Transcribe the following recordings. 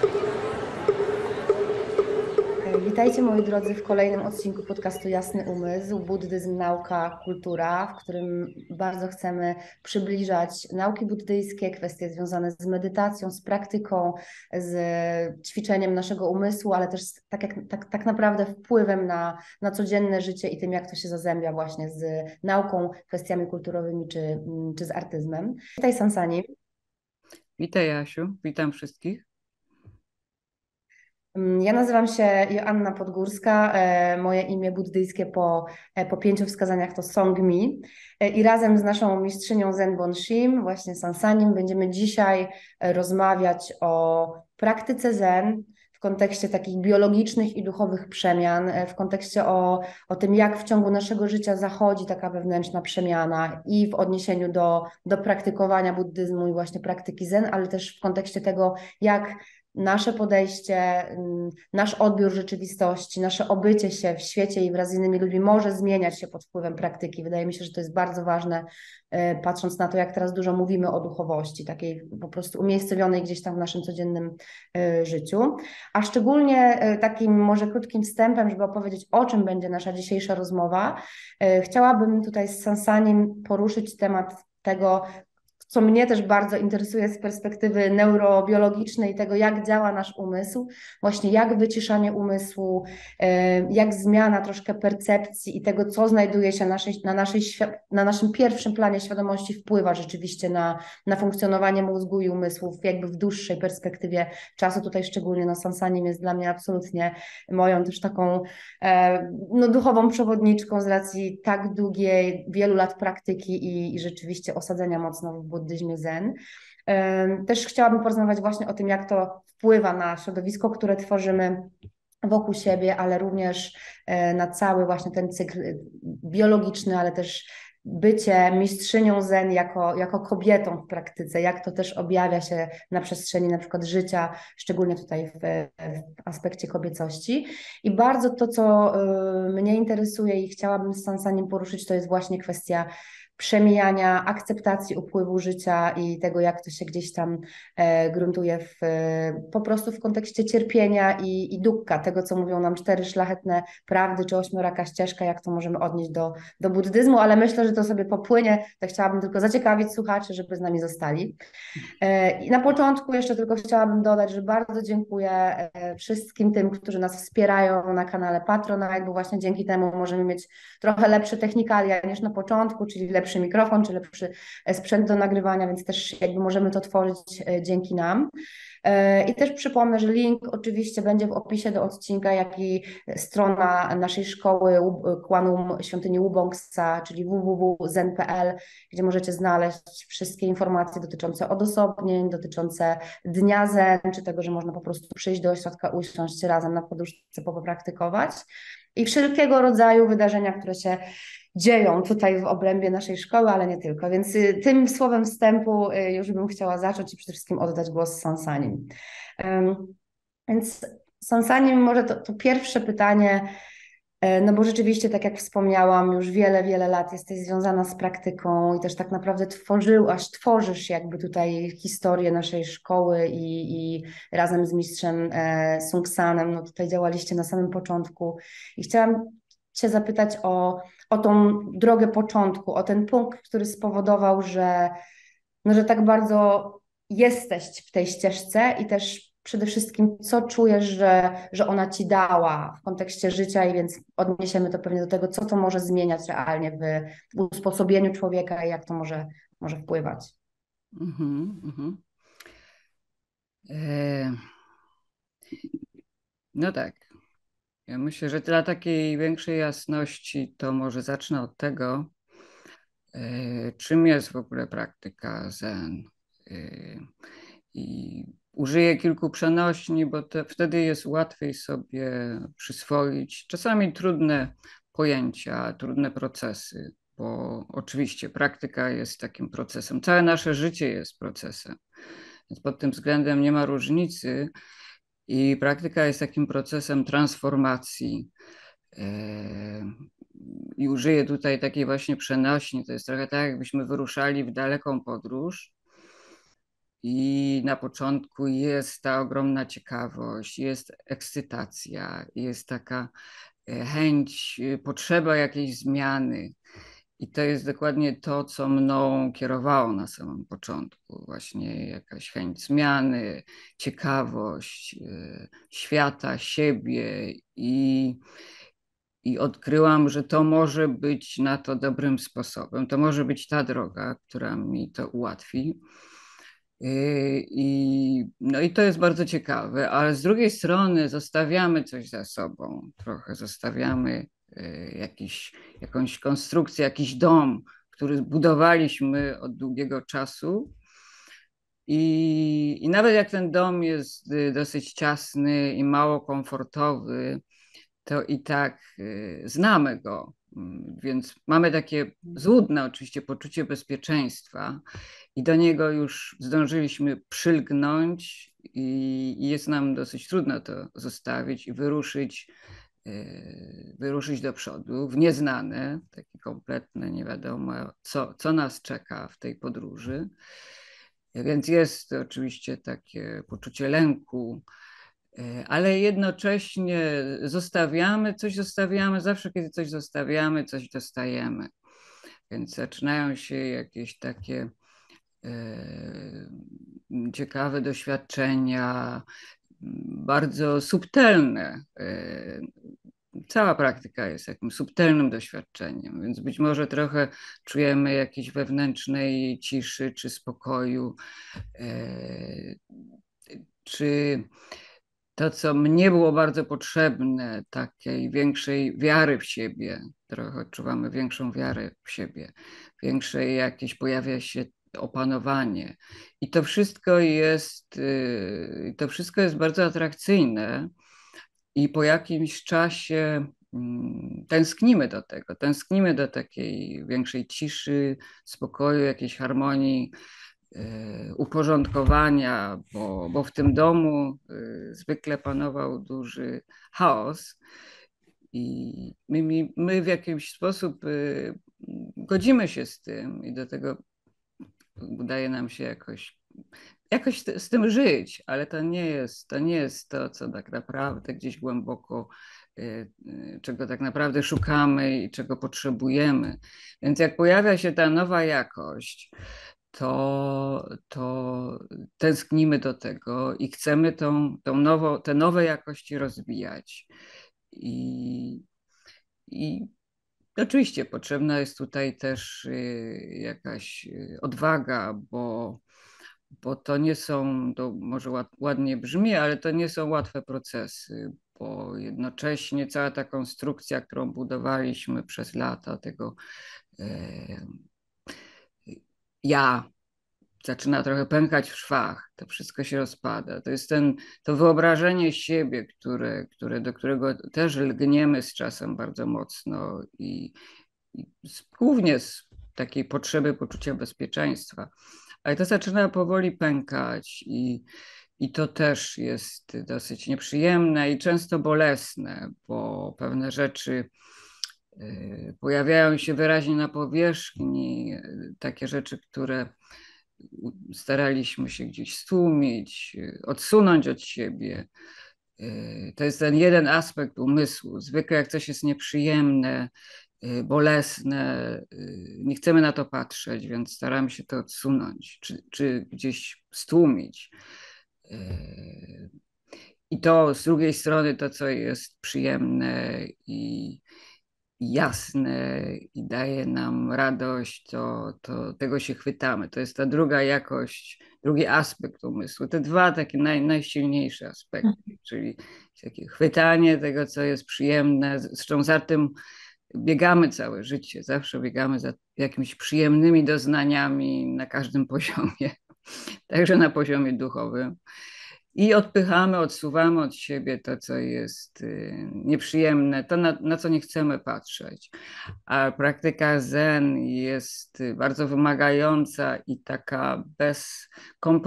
Witajcie moi drodzy w kolejnym odcinku podcastu Jasny Umysł, Buddyzm, Nauka, Kultura, w którym bardzo chcemy przybliżać nauki buddyjskie, kwestie związane z medytacją, z praktyką, z ćwiczeniem naszego umysłu, ale też tak naprawdę wpływem na codzienne życie i tym, jak to się zazębia właśnie z nauką, kwestiami kulturowymi czy z artyzmem. Witaj Sansani. Witaj Jasiu, witam wszystkich. Ja nazywam się Joanna Podgórska. Moje imię buddyjskie po 5 wskazaniach to Songmi. I razem z naszą mistrzynią Zen Bonshim, właśnie Sansanim, będziemy dzisiaj rozmawiać o praktyce Zen w kontekście takich biologicznych i duchowych przemian, w kontekście o tym, jak w ciągu naszego życia zachodzi taka wewnętrzna przemiana i w odniesieniu do praktykowania buddyzmu i właśnie praktyki Zen, ale też w kontekście tego, jak nasze podejście, nasz odbiór rzeczywistości, nasze obycie się w świecie i wraz z innymi ludźmi może zmieniać się pod wpływem praktyki. Wydaje mi się, że to jest bardzo ważne, patrząc na to, jak teraz dużo mówimy o duchowości, takiej po prostu umiejscowionej gdzieś tam w naszym codziennym życiu. A szczególnie takim może krótkim wstępem, żeby opowiedzieć, o czym będzie nasza dzisiejsza rozmowa, chciałabym tutaj z Sansanim poruszyć temat tego, co mnie też bardzo interesuje z perspektywy neurobiologicznej, tego jak działa nasz umysł, właśnie jak wyciszanie umysłu, jak zmiana troszkę percepcji i tego, co znajduje się na naszym pierwszym planie świadomości wpływa rzeczywiście na funkcjonowanie mózgu i umysłów jakby w dłuższej perspektywie czasu. Tutaj szczególnie Sansanim jest dla mnie absolutnie moją też taką duchową przewodniczką z racji tak długiej, wielu lat praktyki i rzeczywiście osadzenia mocno w buddyzmie Zen. Też chciałabym porozmawiać właśnie o tym, jak to wpływa na środowisko, które tworzymy wokół siebie, ale również na cały właśnie ten cykl biologiczny, ale też bycie mistrzynią Zen jako kobietą w praktyce, jak to też objawia się na przestrzeni na przykład życia, szczególnie tutaj w aspekcie kobiecości. I bardzo to, co mnie interesuje i chciałabym z Sansanim poruszyć, to jest właśnie kwestia przemijania, akceptacji upływu życia i tego, jak to się gdzieś tam gruntuje po prostu w kontekście cierpienia i dukkha, tego, co mówią nam 4 szlachetne prawdy, czy 8-raka ścieżka, jak to możemy odnieść do buddyzmu, ale myślę, że to sobie popłynie, tak chciałabym tylko zaciekawić słuchaczy, żeby z nami zostali. I na początku jeszcze tylko chciałabym dodać, że bardzo dziękuję wszystkim tym, którzy nas wspierają na kanale Patronite, bo właśnie dzięki temu możemy mieć trochę lepsze technikalia niż na początku, czyli lepszy mikrofon, czy lepszy sprzęt do nagrywania, więc też jakby możemy to tworzyć dzięki nam. I też przypomnę, że link oczywiście będzie w opisie do odcinka, jak i strona naszej szkoły Kwanum Świątyni Wubongsa, czyli www.zen.pl, gdzie możecie znaleźć wszystkie informacje dotyczące odosobnień, dotyczące Dnia Zen, czy tego, że można po prostu przyjść do ośrodka, usiąść razem na poduszce, popraktykować i wszelkiego rodzaju wydarzenia, które się dzieją tutaj w obrębie naszej szkoły, ale nie tylko. Więc tym słowem wstępu już bym chciała zacząć i przede wszystkim oddać głos Sansanim. Więc Sansanim, może to pierwsze pytanie, no bo rzeczywiście, tak jak wspomniałam, już wiele, wiele lat jesteś związana z praktyką i też tak naprawdę tworzysz jakby tutaj historię naszej szkoły i razem z mistrzem Sung-sanem, no tutaj działaliście na samym początku i chciałam Cię zapytać o tą drogę początku, o ten punkt, który spowodował, że tak bardzo jesteś w tej ścieżce i też przede wszystkim, co czujesz, że ona ci dała w kontekście życia i więc odniesiemy to pewnie do tego, co to może zmieniać realnie w usposobieniu człowieka i jak to może wpływać. Mhm, mhm. E, no tak. Ja myślę, że dla takiej większej jasności to może zacznę od tego, czym jest w ogóle praktyka Zen. E, I użyję kilku przenośni, bo wtedy jest łatwiej sobie przyswoić czasami trudne pojęcia, trudne procesy, bo oczywiście praktyka jest takim procesem. Całe nasze życie jest procesem. Więc pod tym względem nie ma różnicy i praktyka jest takim procesem transformacji. I użyję tutaj takiej właśnie przenośni. To jest trochę tak, jakbyśmy wyruszali w daleką podróż i na początku jest ta ogromna ciekawość, jest ekscytacja, jest taka chęć, potrzeba jakiejś zmiany. I to jest dokładnie to, co mną kierowało na samym początku. Właśnie jakaś chęć zmiany, ciekawość świata, siebie i odkryłam, że to może być na to dobrym sposobem. To może być ta droga, która mi to ułatwi. No i to jest bardzo ciekawe, ale z drugiej strony zostawiamy coś za sobą, trochę zostawiamy jakąś konstrukcję, jakiś dom, który budowaliśmy od długiego czasu. I nawet jak ten dom jest dosyć ciasny i mało komfortowy, to i tak znamy go. Więc mamy takie złudne oczywiście poczucie bezpieczeństwa i do niego już zdążyliśmy przylgnąć i jest nam dosyć trudno to zostawić i wyruszyć do przodu w nieznane, takie kompletne, nie wiadomo, co nas czeka w tej podróży. Więc jest oczywiście takie poczucie lęku, ale jednocześnie zostawiamy, zawsze kiedy coś zostawiamy, coś dostajemy. Więc zaczynają się jakieś takie ciekawe doświadczenia, bardzo subtelne. Cała praktyka jest jakimś subtelnym doświadczeniem, więc być może trochę czujemy jakiejś wewnętrznej ciszy czy spokoju, czy to, co mnie było bardzo potrzebne, takiej większej wiary w siebie, trochę odczuwamy większą wiarę w siebie, większej jakieś pojawia się opanowanie. I to wszystko jest bardzo atrakcyjne i po jakimś czasie tęsknimy do takiej większej ciszy, spokoju, jakiejś harmonii, uporządkowania, bo w tym domu zwykle panował duży chaos i my w jakiś sposób godzimy się z tym i do tego udaje nam się jakoś z tym żyć, ale to nie jest to, co tak naprawdę gdzieś głęboko, czego tak naprawdę szukamy i czego potrzebujemy. Więc jak pojawia się ta nowa jakość, to tęsknimy do tego i chcemy te nowe jakości rozwijać. I oczywiście potrzebna jest tutaj też jakaś odwaga, bo to nie są, to może ładnie brzmi, ale to nie są łatwe procesy, bo jednocześnie cała ta konstrukcja, którą budowaliśmy przez lata, tego ja zaczyna trochę pękać w szwach, to wszystko się rozpada. To jest to wyobrażenie siebie, do którego też lgniemy z czasem bardzo mocno i głównie z takiej potrzeby poczucia bezpieczeństwa. Ale to zaczyna powoli pękać i to też jest dosyć nieprzyjemne i często bolesne, bo pewne rzeczy pojawiają się wyraźnie na powierzchni, takie rzeczy, które staraliśmy się gdzieś stłumić, odsunąć od siebie. To jest ten jeden aspekt umysłu. Zwykle jak coś jest nieprzyjemne, bolesne, nie chcemy na to patrzeć, więc staramy się to odsunąć, czy gdzieś stłumić. I to z drugiej strony to, co jest przyjemne i jasne i daje nam radość, to tego się chwytamy. To jest ta druga jakość, drugi aspekt umysłu. Te dwa takie najsilniejsze aspekty, czyli takie chwytanie tego, co jest przyjemne. Zresztą za tym biegamy całe życie, zawsze biegamy za jakimiś przyjemnymi doznaniami na każdym poziomie, także na poziomie duchowym. I odpychamy, odsuwamy od siebie to, co jest nieprzyjemne, to na co nie chcemy patrzeć. A praktyka Zen jest bardzo wymagająca i taka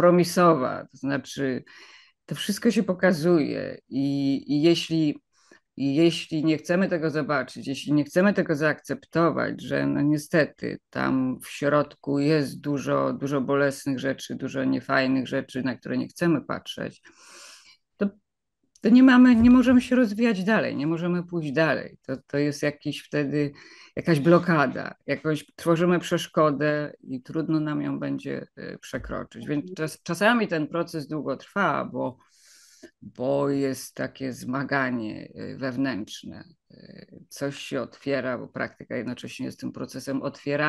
bezkompromisowa. To znaczy, to wszystko się pokazuje i jeśli I jeśli nie chcemy tego zobaczyć, jeśli nie chcemy tego zaakceptować, że no niestety tam w środku jest dużo, dużo bolesnych rzeczy, dużo niefajnych rzeczy, na które nie chcemy patrzeć, to, to nie możemy się rozwijać dalej, nie możemy pójść dalej. To jest jakiś wtedy jakaś blokada, tworzymy przeszkodę i trudno nam ją będzie przekroczyć. Więc czasami ten proces długo trwa, bo jest takie zmaganie wewnętrzne. Coś się otwiera, bo praktyka jednocześnie jest tym procesem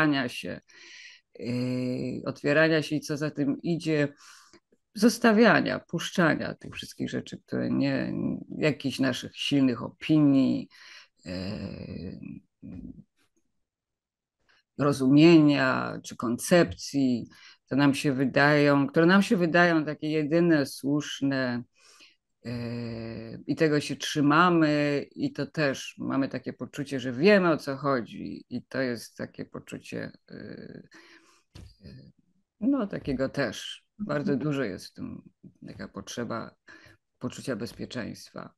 otwierania się i co za tym idzie, zostawiania, puszczania tych wszystkich rzeczy, które nie, jakichś naszych silnych opinii, rozumienia czy koncepcji, które nam się wydają takie jedyne słuszne, i tego się trzymamy i to też mamy takie poczucie, że wiemy, o co chodzi, i to jest takie poczucie no takiego też bardzo dużo jest w tym taka potrzeba poczucia bezpieczeństwa.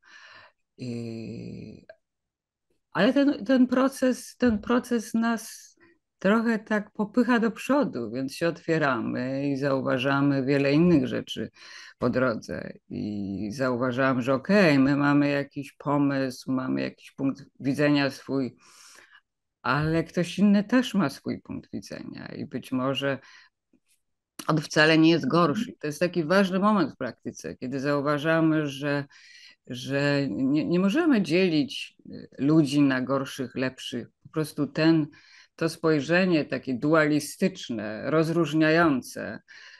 Ale ten proces nas trochę tak popycha do przodu, więc się otwieramy i zauważamy wiele innych rzeczy po drodze. I zauważam, że okej, my mamy jakiś pomysł, mamy jakiś punkt widzenia swój, ale ktoś inny też ma swój punkt widzenia i być może on wcale nie jest gorszy. To jest taki ważny moment w praktyce, kiedy zauważamy, że nie możemy dzielić ludzi na gorszych, lepszych. Po prostu to spojrzenie takie dualistyczne, rozróżniające,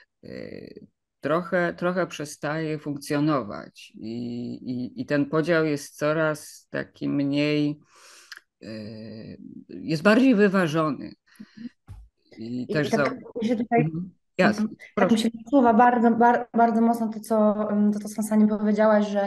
trochę przestaje funkcjonować i ten podział jest coraz taki mniej, jest bardziej wyważony. I też tak mi się tutaj, Jasne, tak mi proszę. się nasuwa bardzo mocno to, co Sansani powiedziałaś, że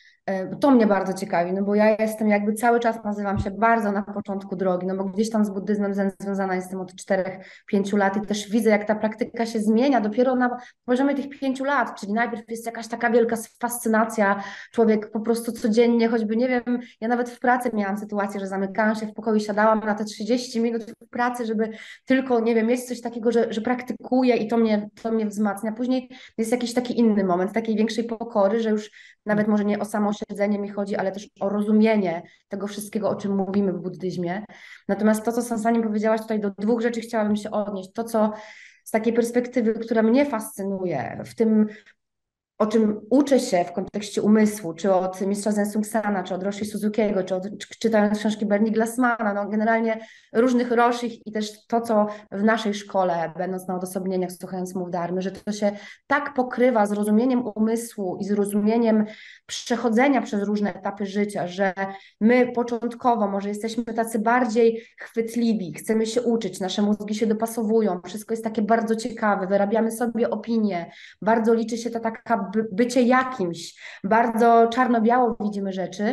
to mnie bardzo ciekawi, no bo ja jestem jakby cały czas nazywam się bardzo na początku drogi, no bo gdzieś tam z buddyzmem związana jestem od 4-5 lat i też widzę, jak ta praktyka się zmienia dopiero na poziomie tych 5 lat, czyli najpierw jest jakaś taka wielka fascynacja, człowiek po prostu codziennie, choćby nie wiem, ja nawet w pracy miałam sytuację, że zamykałam się w pokoju i siadałam na te 30 minut w pracy, żeby tylko, nie wiem, mieć coś takiego, że praktykuję i to mnie wzmacnia. Później jest jakiś taki inny moment, takiej większej pokory, że już nawet może nie o samo siedzenie mi chodzi, ale też o rozumienie tego wszystkiego, o czym mówimy w buddyzmie. Natomiast to, co Sansani powiedziałaś, tutaj do dwóch rzeczy chciałabym się odnieść. To, co z takiej perspektywy, która mnie fascynuje, w tym, o czym uczę się w kontekście umysłu, czy od mistrza Zen Sung Sana, czy od Roshi Suzukiego, czytając książki Bernie Glassmana, no generalnie różnych Roshich i też to, co w naszej szkole, będąc na odosobnieniach, słuchając mów Dharmy, że to się tak pokrywa z rozumieniem umysłu i z rozumieniem przechodzenia przez różne etapy życia, że my początkowo może jesteśmy tacy bardziej chwytliwi, chcemy się uczyć, nasze mózgi się dopasowują, wszystko jest takie bardzo ciekawe, wyrabiamy sobie opinie, bardzo liczy się ta taka bycie jakimś, bardzo czarno-biało widzimy rzeczy,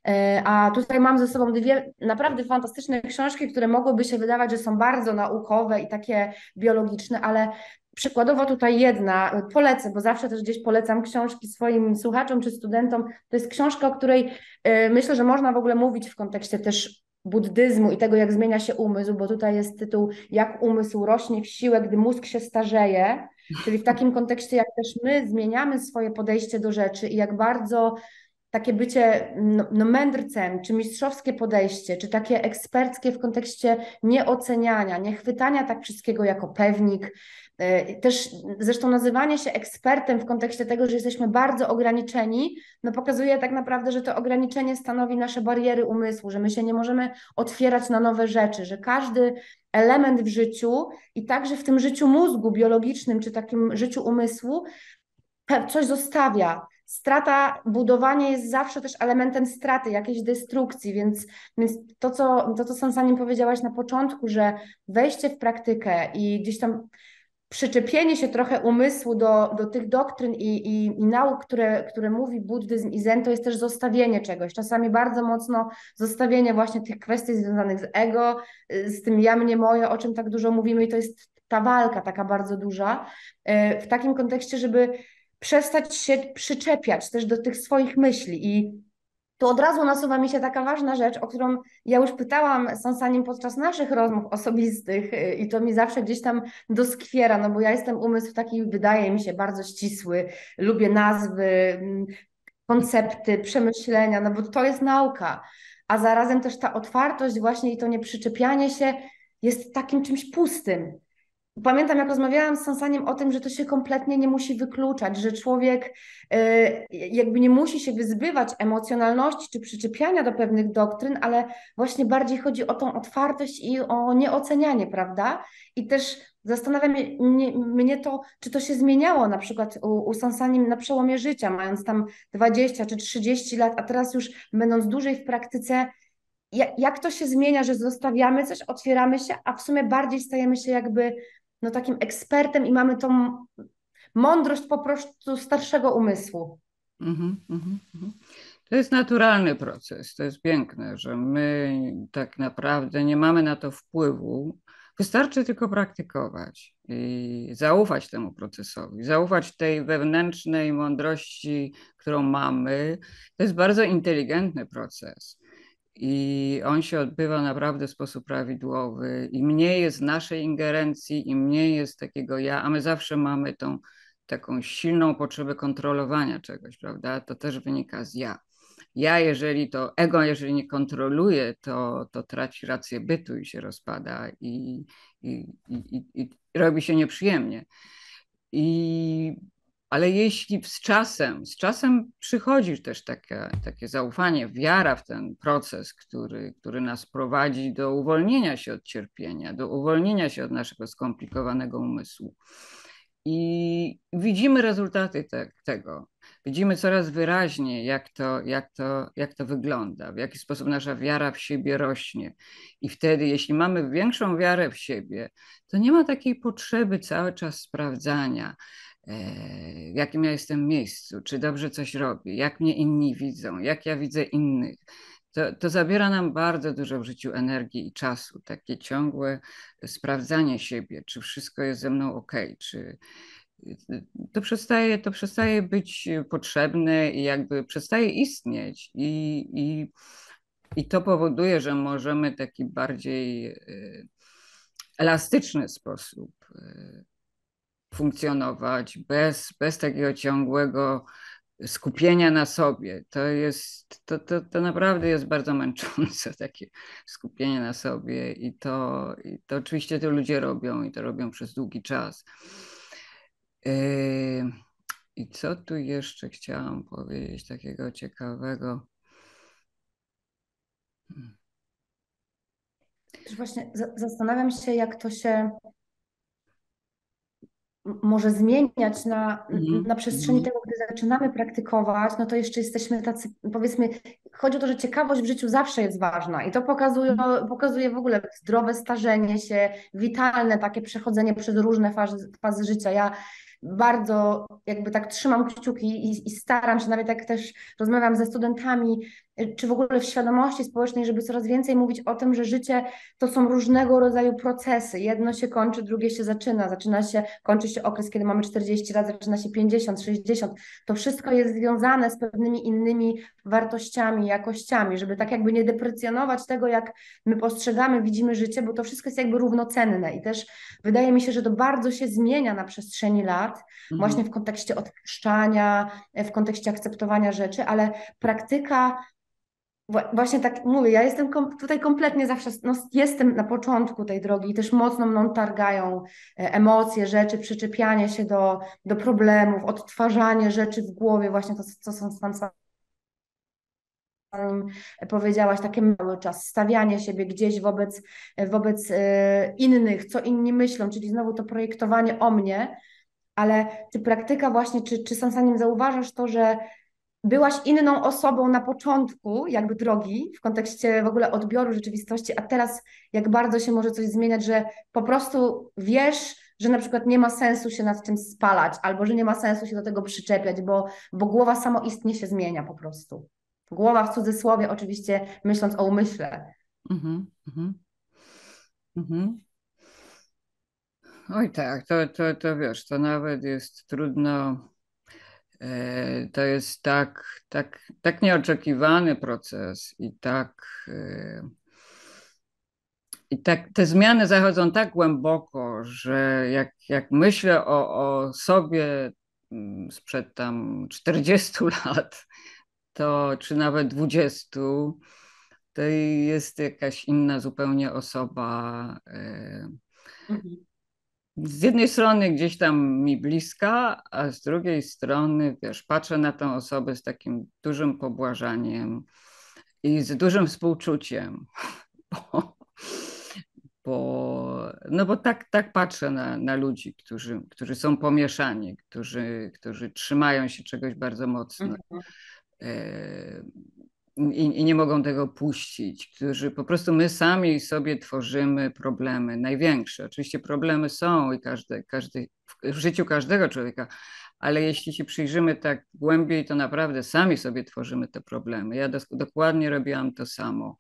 a tutaj mam ze sobą dwie naprawdę fantastyczne książki, które mogłyby się wydawać, że są bardzo naukowe i takie biologiczne, ale przykładowo tutaj jedna, polecę, bo zawsze też gdzieś polecam książki swoim słuchaczom czy studentom, to jest książka, o której myślę, że można w ogóle mówić w kontekście też buddyzmu i tego, jak zmienia się umysł, bo tutaj jest tytuł Jak umysł rośnie w siłę, gdy mózg się starzeje, czyli w takim kontekście, jak też my zmieniamy swoje podejście do rzeczy i jak bardzo takie bycie mędrcem, czy mistrzowskie podejście, czy takie eksperckie w kontekście nieoceniania, nie chwytania tak wszystkiego jako pewnik. Też zresztą nazywanie się ekspertem w kontekście tego, że jesteśmy bardzo ograniczeni, no pokazuje tak naprawdę, że to ograniczenie stanowi nasze bariery umysłu, że my się nie możemy otwierać na nowe rzeczy, że każdy element w życiu i także w tym życiu mózgu biologicznym, czy takim życiu umysłu coś zostawia. Strata, budowanie jest zawsze też elementem straty, jakiejś destrukcji, więc to, co Sansanin powiedziałaś na początku, że wejście w praktykę i gdzieś tam przyczepienie się trochę umysłu do tych doktryn i nauk, które mówi buddyzm i zen, to jest też zostawienie czegoś. Czasami bardzo mocno zostawienie właśnie tych kwestii związanych z ego, z tym ja, mnie, moje, o czym tak dużo mówimy i to jest ta walka taka bardzo duża w takim kontekście, żeby przestać się przyczepiać też do tych swoich myśli i to od razu nasuwa mi się taka ważna rzecz, o którą ja już pytałam Sansanim podczas naszych rozmów osobistych i to mi zawsze gdzieś tam doskwiera, no bo ja jestem umysł taki, wydaje mi się, bardzo ścisły, lubię nazwy, koncepty, przemyślenia, no bo to jest nauka, a zarazem też ta otwartość właśnie i to nieprzyczepianie się jest takim czymś pustym. Pamiętam, jak rozmawiałam z Sansaniem o tym, że to się kompletnie nie musi wykluczać, że człowiek jakby nie musi się wyzbywać emocjonalności czy przyczepiania do pewnych doktryn, ale właśnie bardziej chodzi o tą otwartość i o nieocenianie, prawda? I też zastanawia mnie to, czy to się zmieniało na przykład u Sansanim na przełomie życia, mając tam 20 czy 30 lat, a teraz już będąc dłużej w praktyce, jak to się zmienia, że zostawiamy coś, otwieramy się, a w sumie bardziej stajemy się jakby no, takim ekspertem i mamy tą mądrość po prostu starszego umysłu. To jest naturalny proces, to jest piękne, że my tak naprawdę nie mamy na to wpływu. Wystarczy tylko praktykować i zaufać temu procesowi, zaufać tej wewnętrznej mądrości, którą mamy. To jest bardzo inteligentny proces i on się odbywa naprawdę w sposób prawidłowy. Im mniej jest naszej ingerencji, im mniej jest takiego ja, a my zawsze mamy tą taką silną potrzebę kontrolowania czegoś, prawda? To też wynika z ja. Ja, jeżeli to ego, jeżeli nie kontroluje, to traci rację bytu i się rozpada i robi się nieprzyjemnie. I, ale jeśli z czasem przychodzi też takie zaufanie, wiara w ten proces, który nas prowadzi do uwolnienia się od cierpienia, do uwolnienia się od naszego skomplikowanego umysłu. I widzimy rezultaty tego. Widzimy coraz wyraźniej, jak to wygląda, w jaki sposób nasza wiara w siebie rośnie. I wtedy, jeśli mamy większą wiarę w siebie, to nie ma takiej potrzeby cały czas sprawdzania, w jakim ja jestem miejscu, czy dobrze coś robię, jak mnie inni widzą, jak ja widzę innych. To zabiera nam bardzo dużo w życiu energii i czasu, takie ciągłe sprawdzanie siebie, czy wszystko jest ze mną ok, czy to przestaje być potrzebne i jakby przestaje istnieć. I to powoduje, że możemy w taki bardziej elastyczny sposób funkcjonować bez takiego ciągłego skupienia na sobie. To naprawdę jest bardzo męczące, takie skupienie na sobie i to oczywiście to ludzie robią i to robią przez długi czas. I co tu jeszcze chciałam powiedzieć takiego ciekawego? Też właśnie zastanawiam się, jak to się może zmieniać na przestrzeni tego, gdy zaczynamy praktykować, no to jeszcze jesteśmy tacy, powiedzmy, chodzi o to, że ciekawość w życiu zawsze jest ważna i to pokazuje w ogóle zdrowe starzenie się, witalne takie przechodzenie przez różne fazy życia. Ja bardzo jakby tak trzymam kciuki i staram się, nawet jak też rozmawiam ze studentami, czy w ogóle w świadomości społecznej, żeby coraz więcej mówić o tym, że życie to są różnego rodzaju procesy. Jedno się kończy, drugie się zaczyna. Kończy się okres, kiedy mamy 40 lat, zaczyna się 50, 60. To wszystko jest związane z pewnymi innymi wartościami, jakościami, żeby tak jakby nie deprecjonować tego, jak my postrzegamy, widzimy życie, bo to wszystko jest jakby równocenne i też wydaje mi się, że to bardzo się zmienia na przestrzeni lat, właśnie w kontekście odpuszczania, w kontekście akceptowania rzeczy, ale praktyka właśnie tak mówię, ja jestem tutaj kompletnie zawsze, no, jestem na początku tej drogi i też mocno mną targają emocje, rzeczy, przyczepianie się do problemów, odtwarzanie rzeczy w głowie, właśnie to, co są tam powiedziałaś, takie cały czas stawianie siebie gdzieś wobec innych, co inni myślą, czyli znowu to projektowanie o mnie, ale czy praktyka właśnie, czy Sansanim zauważasz to, że byłaś inną osobą na początku jakby drogi w kontekście w ogóle odbioru rzeczywistości, a teraz jak bardzo się może coś zmieniać, że po prostu wiesz, że na przykład nie ma sensu się nad czymś spalać, albo że nie ma sensu się do tego przyczepiać, bo głowa samoistnie się zmienia po prostu. Głowa w cudzysłowie oczywiście, myśląc o umyśle. Mhm, mhm, mhm. Oj tak, to wiesz, to nawet jest trudno To jest tak nieoczekiwany proces i tak te zmiany zachodzą tak głęboko, że jak myślę o sobie sprzed tam 40 lat, to czy nawet 20, to jest jakaś inna zupełnie osoba. Mhm. Z jednej strony gdzieś tam mi bliska, a z drugiej strony, wiesz, patrzę na tę osobę z takim dużym pobłażaniem i z dużym współczuciem, bo, no bo tak patrzę na ludzi, którzy są pomieszani, którzy trzymają się czegoś bardzo mocno. Mhm. E, i nie mogą tego puścić, którzy po prostu my sami sobie tworzymy problemy największe. Oczywiście problemy są i w życiu każdego człowieka, ale jeśli się przyjrzymy tak głębiej, to naprawdę sami sobie tworzymy te problemy. Ja dokładnie robiłam to samo.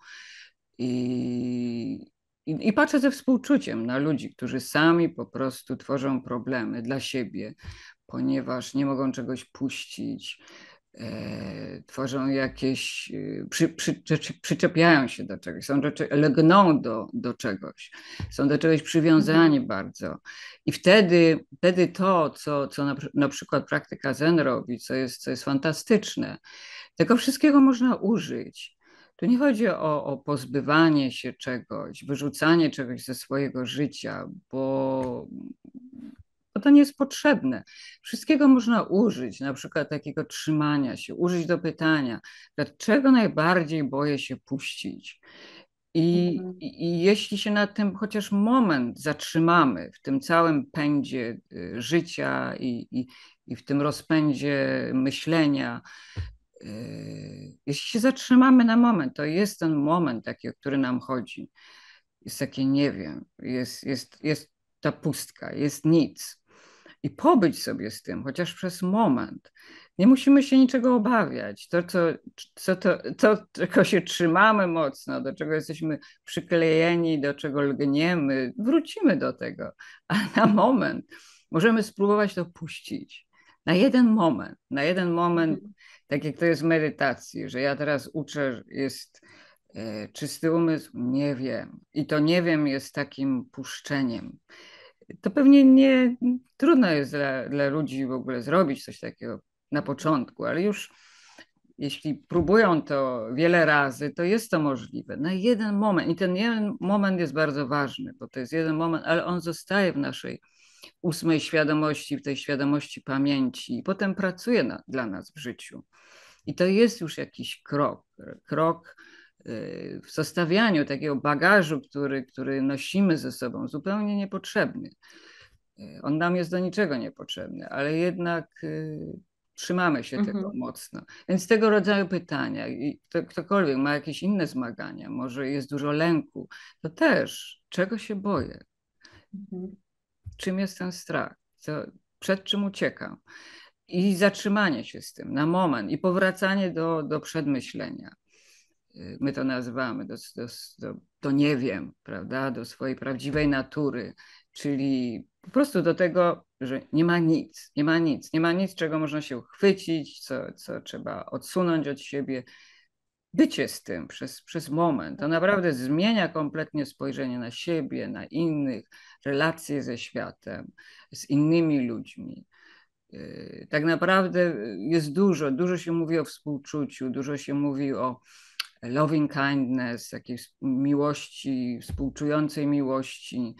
I patrzę ze współczuciem na ludzi, którzy sami po prostu tworzą problemy dla siebie, ponieważ nie mogą czegoś puścić, tworzą jakieś, przyczepiają się do czegoś, lgną do czegoś, są do czegoś przywiązani bardzo. I wtedy to, co na przykład praktyka Zen robi, co jest fantastyczne, tego wszystkiego można użyć. Tu nie chodzi o pozbywanie się czegoś, wyrzucanie czegoś ze swojego życia, bo to nie jest potrzebne. Wszystkiego można użyć, na przykład takiego trzymania się, użyć do pytania, dlaczego najbardziej boję się puścić. I, Mhm. i, I jeśli się na tym chociaż moment zatrzymamy, w tym całym pędzie życia i w tym rozpędzie myślenia, jeśli się zatrzymamy na moment, to jest ten moment taki, o który nam chodzi. Jest takie nie wiem, jest ta pustka, jest nic. I pobyć sobie z tym, chociaż przez moment. Nie musimy się niczego obawiać. To, czego się trzymamy mocno, do czego jesteśmy przyklejeni, do czego lgniemy, wrócimy do tego. Ale na moment możemy spróbować to puścić. Na jeden moment, Mhm. tak jak to jest w medytacji, że ja teraz uczę, jest czysty umysł, nie wiem. I to nie wiem jest takim puszczeniem. To pewnie nie trudno jest dla ludzi w ogóle zrobić coś takiego na początku, ale już jeśli próbują to wiele razy, to jest to możliwe. Na jeden moment. I ten jeden moment jest bardzo ważny, bo to jest jeden moment, ale on zostaje w naszej ósmej świadomości, w tej świadomości pamięci i potem pracuje dla nas w życiu. I to jest już jakiś krok w zostawianiu takiego bagażu, który nosimy ze sobą, zupełnie niepotrzebny. On nam jest do niczego niepotrzebny, ale jednak trzymamy się tego Mhm. mocno. Więc tego rodzaju pytania, i ktokolwiek ma jakieś inne zmagania, może jest dużo lęku, to też czego się boję? Mhm. Czym jest ten strach? Przed czym uciekam? I zatrzymanie się z tym na moment i powracanie do przedmyślenia. My to nazywamy do nie wiem, prawda, do swojej prawdziwej natury, czyli po prostu do tego, że nie ma nic, nie ma nic, nie ma nic, czego można się uchwycić, co trzeba odsunąć od siebie. Bycie z tym przez moment, to naprawdę zmienia kompletnie spojrzenie na siebie, na innych, relacje ze światem, z innymi ludźmi. Tak naprawdę jest dużo się mówi o współczuciu, dużo się mówi o loving kindness, jakiejś miłości, współczującej miłości,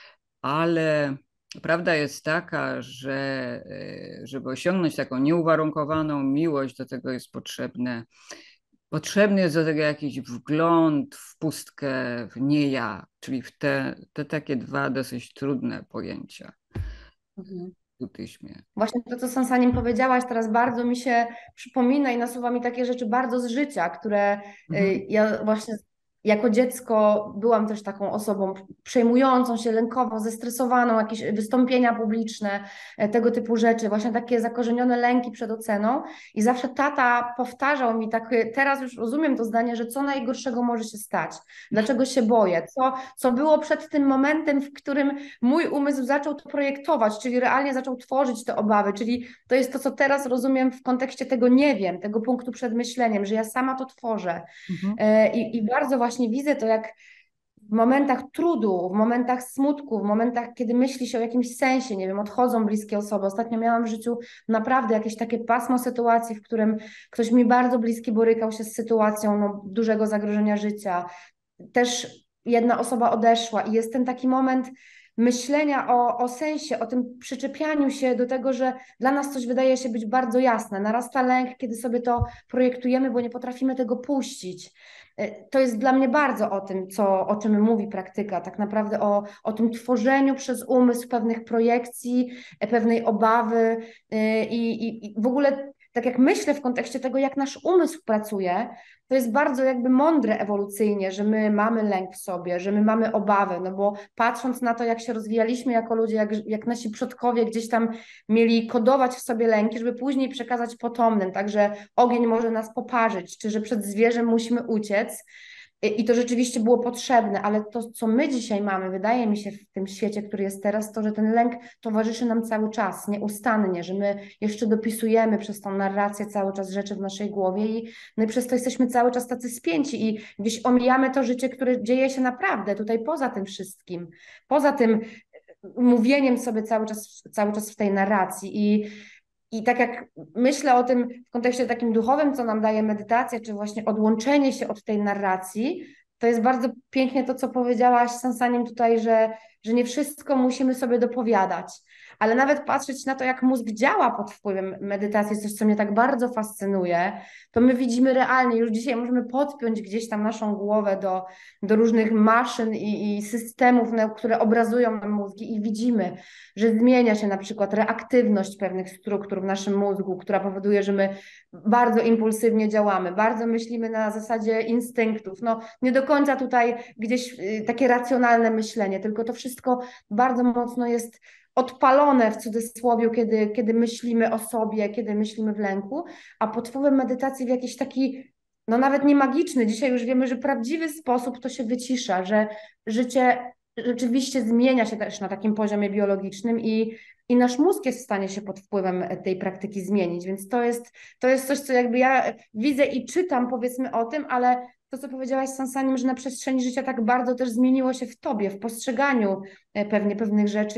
ale prawda jest taka, że żeby osiągnąć taką nieuwarunkowaną miłość, do tego jest potrzebny jest do tego jakiś wgląd w pustkę, w nie ja, czyli w te takie dwa dosyć trudne pojęcia Mhm. w buddyzmie. Właśnie to, co Sansanim powiedziałaś, teraz bardzo mi się przypomina i nasuwa mi takie rzeczy bardzo z życia, które Mhm. ja właśnie jako dziecko byłam też taką osobą przejmującą się, lękową, zestresowaną, jakieś wystąpienia publiczne, tego typu rzeczy, właśnie takie zakorzenione lęki przed oceną. I zawsze tata powtarzał mi tak, teraz już rozumiem to zdanie, że co najgorszego może się stać, dlaczego się boję, co było przed tym momentem, w którym mój umysł zaczął to projektować, czyli realnie zaczął tworzyć te obawy, czyli to jest to, co teraz rozumiem w kontekście tego nie wiem, tego punktu przed myśleniem, że ja sama to tworzę. Mhm. I bardzo właśnie widzę to, jak w momentach trudu, w momentach smutku, w momentach, kiedy myśli się o jakimś sensie, nie wiem, odchodzą bliskie osoby. Ostatnio miałam w życiu naprawdę jakieś takie pasmo sytuacji, w którym ktoś mi bardzo bliski borykał się z sytuacją no, dużego zagrożenia życia. Też jedna osoba odeszła i jest ten taki moment myślenia o sensie, o tym przyczepianiu się do tego, że dla nas coś wydaje się być bardzo jasne. Narasta lęk, kiedy sobie to projektujemy, bo nie potrafimy tego puścić. To jest dla mnie bardzo o tym, o czym mówi praktyka, tak naprawdę o tym tworzeniu przez umysł pewnych projekcji, pewnej obawy i w ogóle tak jak myślę w kontekście tego, jak nasz umysł pracuje, to jest bardzo jakby mądre ewolucyjnie, że my mamy lęk w sobie, że my mamy obawę, no bo patrząc na to, jak się rozwijaliśmy jako ludzie, jak nasi przodkowie gdzieś tam mieli kodować w sobie lęki, żeby później przekazać potomnym, tak, że ogień może nas poparzyć, czy że przed zwierzem musimy uciec. I to rzeczywiście było potrzebne, ale to, co my dzisiaj mamy, wydaje mi się, w tym świecie, który jest teraz, to, że ten lęk towarzyszy nam cały czas, nieustannie, że my jeszcze dopisujemy przez tą narrację cały czas rzeczy w naszej głowie no i przez to jesteśmy cały czas tacy spięci i gdzieś omijamy to życie, które dzieje się naprawdę tutaj poza tym wszystkim, poza tym mówieniem sobie cały czas w tej narracji i tak jak myślę o tym w kontekście takim duchowym, co nam daje medytacja, czy właśnie odłączenie się od tej narracji, to jest bardzo pięknie to, co powiedziałaś Sansanim tutaj, że nie wszystko musimy sobie dopowiadać, ale nawet patrzeć na to, jak mózg działa pod wpływem medytacji, coś, co mnie tak bardzo fascynuje, to my widzimy realnie, już dzisiaj możemy podpiąć gdzieś tam naszą głowę do różnych maszyn i systemów, które obrazują nam mózgi i widzimy, że zmienia się na przykład reaktywność pewnych struktur w naszym mózgu, która powoduje, że my bardzo impulsywnie działamy, bardzo myślimy na zasadzie instynktów. No, nie do końca tutaj gdzieś takie racjonalne myślenie, tylko to wszystko bardzo mocno jest odpalone w cudzysłowie, kiedy myślimy o sobie, kiedy myślimy w lęku, a pod wpływem medytacji w jakiś taki, no nawet nie magiczny, dzisiaj już wiemy, że prawdziwy sposób to się wycisza, że życie rzeczywiście zmienia się też na takim poziomie biologicznym i nasz mózg jest w stanie się pod wpływem tej praktyki zmienić, więc to jest coś, co jakby ja widzę i czytam powiedzmy o tym, ale to, co powiedziałaś Sansanim, że na przestrzeni życia tak bardzo też zmieniło się w tobie, w postrzeganiu pewnych rzeczy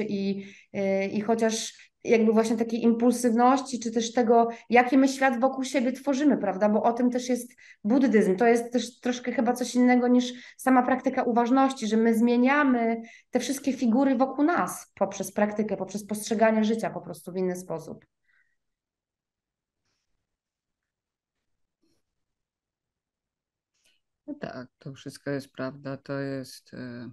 i chociaż jakby właśnie takiej impulsywności, czy też tego, jaki my świat wokół siebie tworzymy, prawda? Bo o tym też jest buddyzm. To jest też troszkę chyba coś innego niż sama praktyka uważności, że my zmieniamy te wszystkie figury wokół nas poprzez praktykę, poprzez postrzeganie życia po prostu w inny sposób. No tak, to wszystko jest prawda. To jest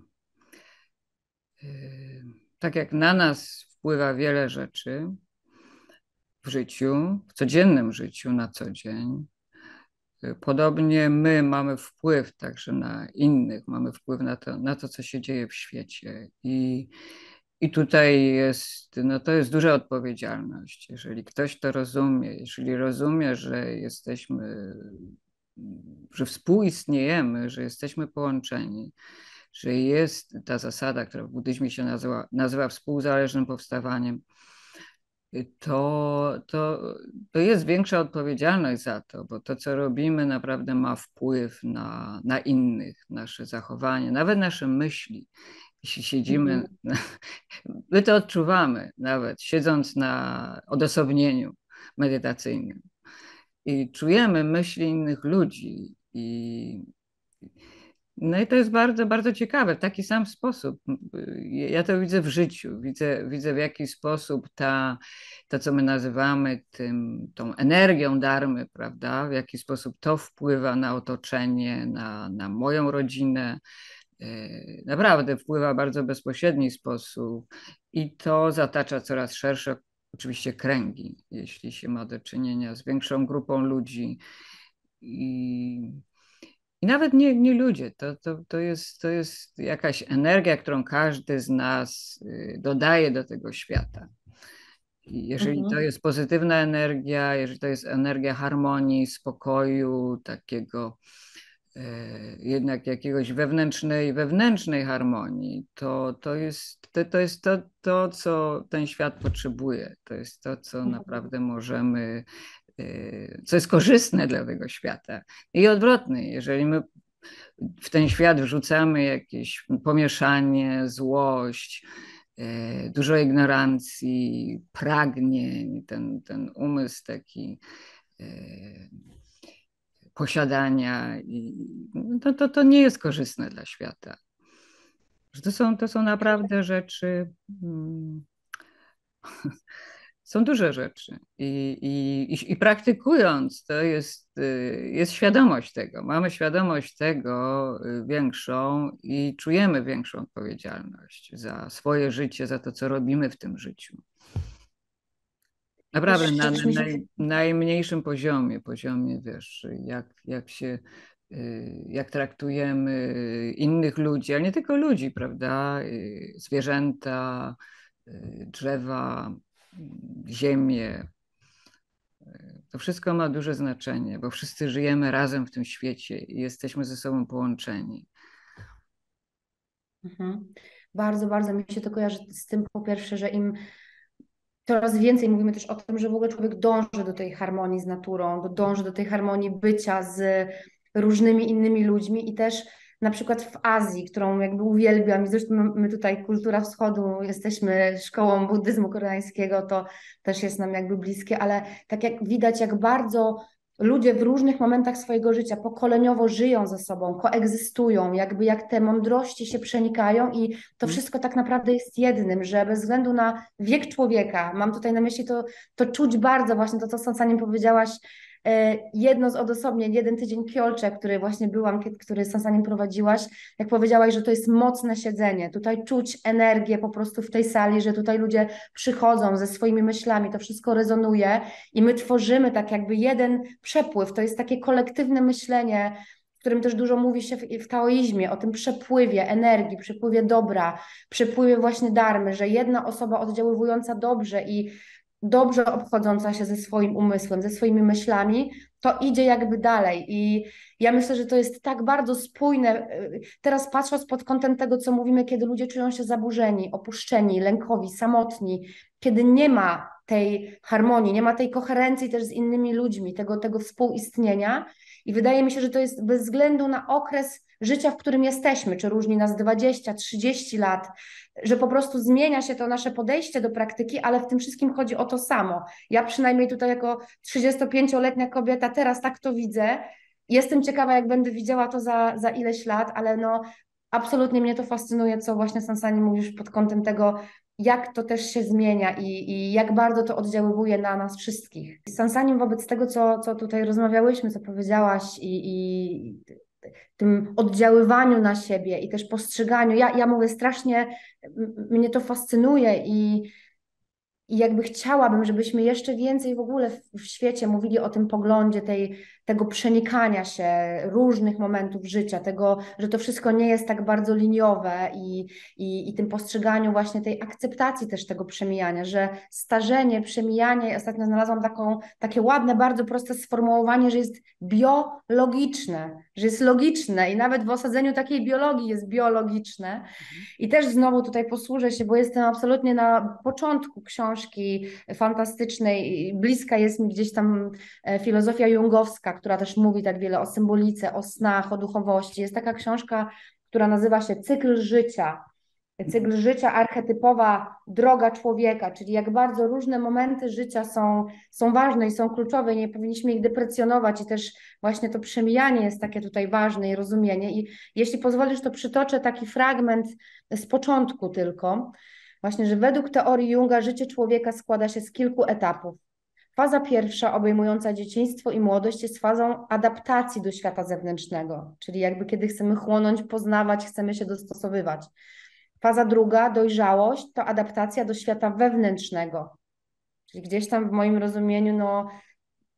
e, tak jak na nas wpływa wiele rzeczy w życiu, w codziennym życiu na co dzień. Podobnie my mamy wpływ także na innych, mamy wpływ na to, co się dzieje w świecie. I tutaj jest, no to jest duża odpowiedzialność. Jeżeli ktoś to rozumie, jeżeli rozumie, że jesteśmy, że współistniejemy, że jesteśmy połączeni, że jest ta zasada, która w buddyzmie się nazywa współzależnym powstawaniem, to jest większa odpowiedzialność za to, bo to, co robimy, naprawdę ma wpływ na innych, nasze zachowanie, nawet nasze myśli. Jeśli siedzimy, Mhm. my to odczuwamy, nawet siedząc na odosobnieniu medytacyjnym i czujemy myśli innych ludzi no i to jest bardzo, bardzo ciekawe. W taki sam sposób. Ja to widzę w życiu. Widzę w jaki sposób to, co my nazywamy tą energią darmy, prawda? W jaki sposób to wpływa na otoczenie, na moją rodzinę. Naprawdę wpływa w bardzo bezpośredni sposób i to zatacza coraz szersze, oczywiście, kręgi, jeśli się ma do czynienia z większą grupą ludzi. I nawet nie ludzie, to jest jakaś energia, którą każdy z nas dodaje do tego świata. I jeżeli to Mhm. jest pozytywna energia, jeżeli to jest energia harmonii, spokoju, takiego jednak jakiegoś wewnętrznej harmonii, to jest to, co ten świat potrzebuje. To jest to, co naprawdę możemy, co jest korzystne dla tego świata. I odwrotnie, jeżeli my w ten świat wrzucamy jakieś pomieszanie, złość, dużo ignorancji, pragnień, ten umysł taki e, posiadania, to nie jest korzystne dla świata. Że to są naprawdę rzeczy, są duże rzeczy i praktykując to jest świadomość tego. Mamy świadomość tego większą i czujemy większą odpowiedzialność za swoje życie, za to, co robimy w tym życiu. Naprawdę Też mi się... najmniejszym poziomie, wiesz, jak traktujemy innych ludzi, ale nie tylko ludzi, prawda? Zwierzęta, drzewa, ziemię. To wszystko ma duże znaczenie, bo wszyscy żyjemy razem w tym świecie i jesteśmy ze sobą połączeni. Mhm. Bardzo, bardzo mi się to kojarzy z tym, po pierwsze, że im coraz więcej mówimy też o tym, że w ogóle człowiek dąży do tej harmonii z naturą, dąży do tej harmonii bycia z różnymi innymi ludźmi i też na przykład w Azji, którą jakby uwielbiam i zresztą my tutaj kultura wschodu, jesteśmy szkołą buddyzmu koreańskiego, to też jest nam jakby bliskie, ale tak jak widać, jak bardzo ludzie w różnych momentach swojego życia pokoleniowo żyją ze sobą, koegzystują, jakby jak te mądrości się przenikają i to wszystko tak naprawdę jest jednym, że bez względu na wiek człowieka, mam tutaj na myśli to czuć bardzo właśnie to, co Sansanin powiedziałaś, jedno z odosobnień, jeden tydzień Kjolcze, który właśnie byłam, który Sansanin prowadziłaś, jak powiedziałaś, że to jest mocne siedzenie, tutaj czuć energię po prostu w tej sali, że tutaj ludzie przychodzą ze swoimi myślami, to wszystko rezonuje i my tworzymy tak jakby jeden przepływ, to jest takie kolektywne myślenie, w którym też dużo mówi się w taoizmie, o tym przepływie energii, przepływie dobra, przepływie właśnie dharmy, że jedna osoba oddziaływująca dobrze i dobrze obchodząca się ze swoim umysłem, ze swoimi myślami, to idzie jakby dalej. I ja myślę, że to jest tak bardzo spójne. Teraz patrząc pod kątem tego, co mówimy, kiedy ludzie czują się zaburzeni, opuszczeni, lękowi, samotni, kiedy nie ma tej harmonii, nie ma tej koherencji też z innymi ludźmi, tego współistnienia. I wydaje mi się, że to jest bez względu na okres życia, w którym jesteśmy, czy różni nas 20, 30 lat, że po prostu zmienia się to nasze podejście do praktyki, ale w tym wszystkim chodzi o to samo. Ja przynajmniej tutaj jako 35-letnia kobieta teraz tak to widzę. Jestem ciekawa, jak będę widziała to za ileś lat, ale no absolutnie mnie to fascynuje, co właśnie Sansani mówisz pod kątem tego, jak to też się zmienia i jak bardzo to oddziaływuje na nas wszystkich. Sansanim wobec tego, co tutaj rozmawiałyśmy, co powiedziałaś i tym oddziaływaniu na siebie i też postrzeganiu. Ja mówię strasznie, mnie to fascynuje i jakby chciałabym, żebyśmy jeszcze więcej w ogóle w świecie mówili o tym poglądzie tego przenikania się różnych momentów życia, tego, że to wszystko nie jest tak bardzo liniowe i tym postrzeganiu właśnie tej akceptacji też tego przemijania, że starzenie, przemijanie, i ostatnio znalazłam takie ładne, bardzo proste sformułowanie, że jest biologiczne, że jest logiczne i nawet w osadzeniu takiej biologii jest biologiczne. I też znowu tutaj posłużę się, bo jestem absolutnie na początku książki fantastycznej. Bliska jest mi gdzieś tam filozofia jungowska, która też mówi tak wiele o symbolice, o snach, o duchowości. Jest taka książka, która nazywa się Cykl życia. Cykl życia, archetypowa droga człowieka, czyli jak bardzo różne momenty życia są ważne i są kluczowe, nie powinniśmy ich deprecjonować i też właśnie to przemijanie jest takie tutaj ważne i rozumienie. I jeśli pozwolisz, to przytoczę taki fragment z początku tylko, właśnie, że według teorii Junga życie człowieka składa się z kilku etapów. Faza pierwsza, obejmująca dzieciństwo i młodość, jest fazą adaptacji do świata zewnętrznego, czyli jakby kiedy chcemy chłonąć, poznawać, chcemy się dostosowywać. Faza druga, dojrzałość, to adaptacja do świata wewnętrznego. Czyli gdzieś tam w moim rozumieniu, no,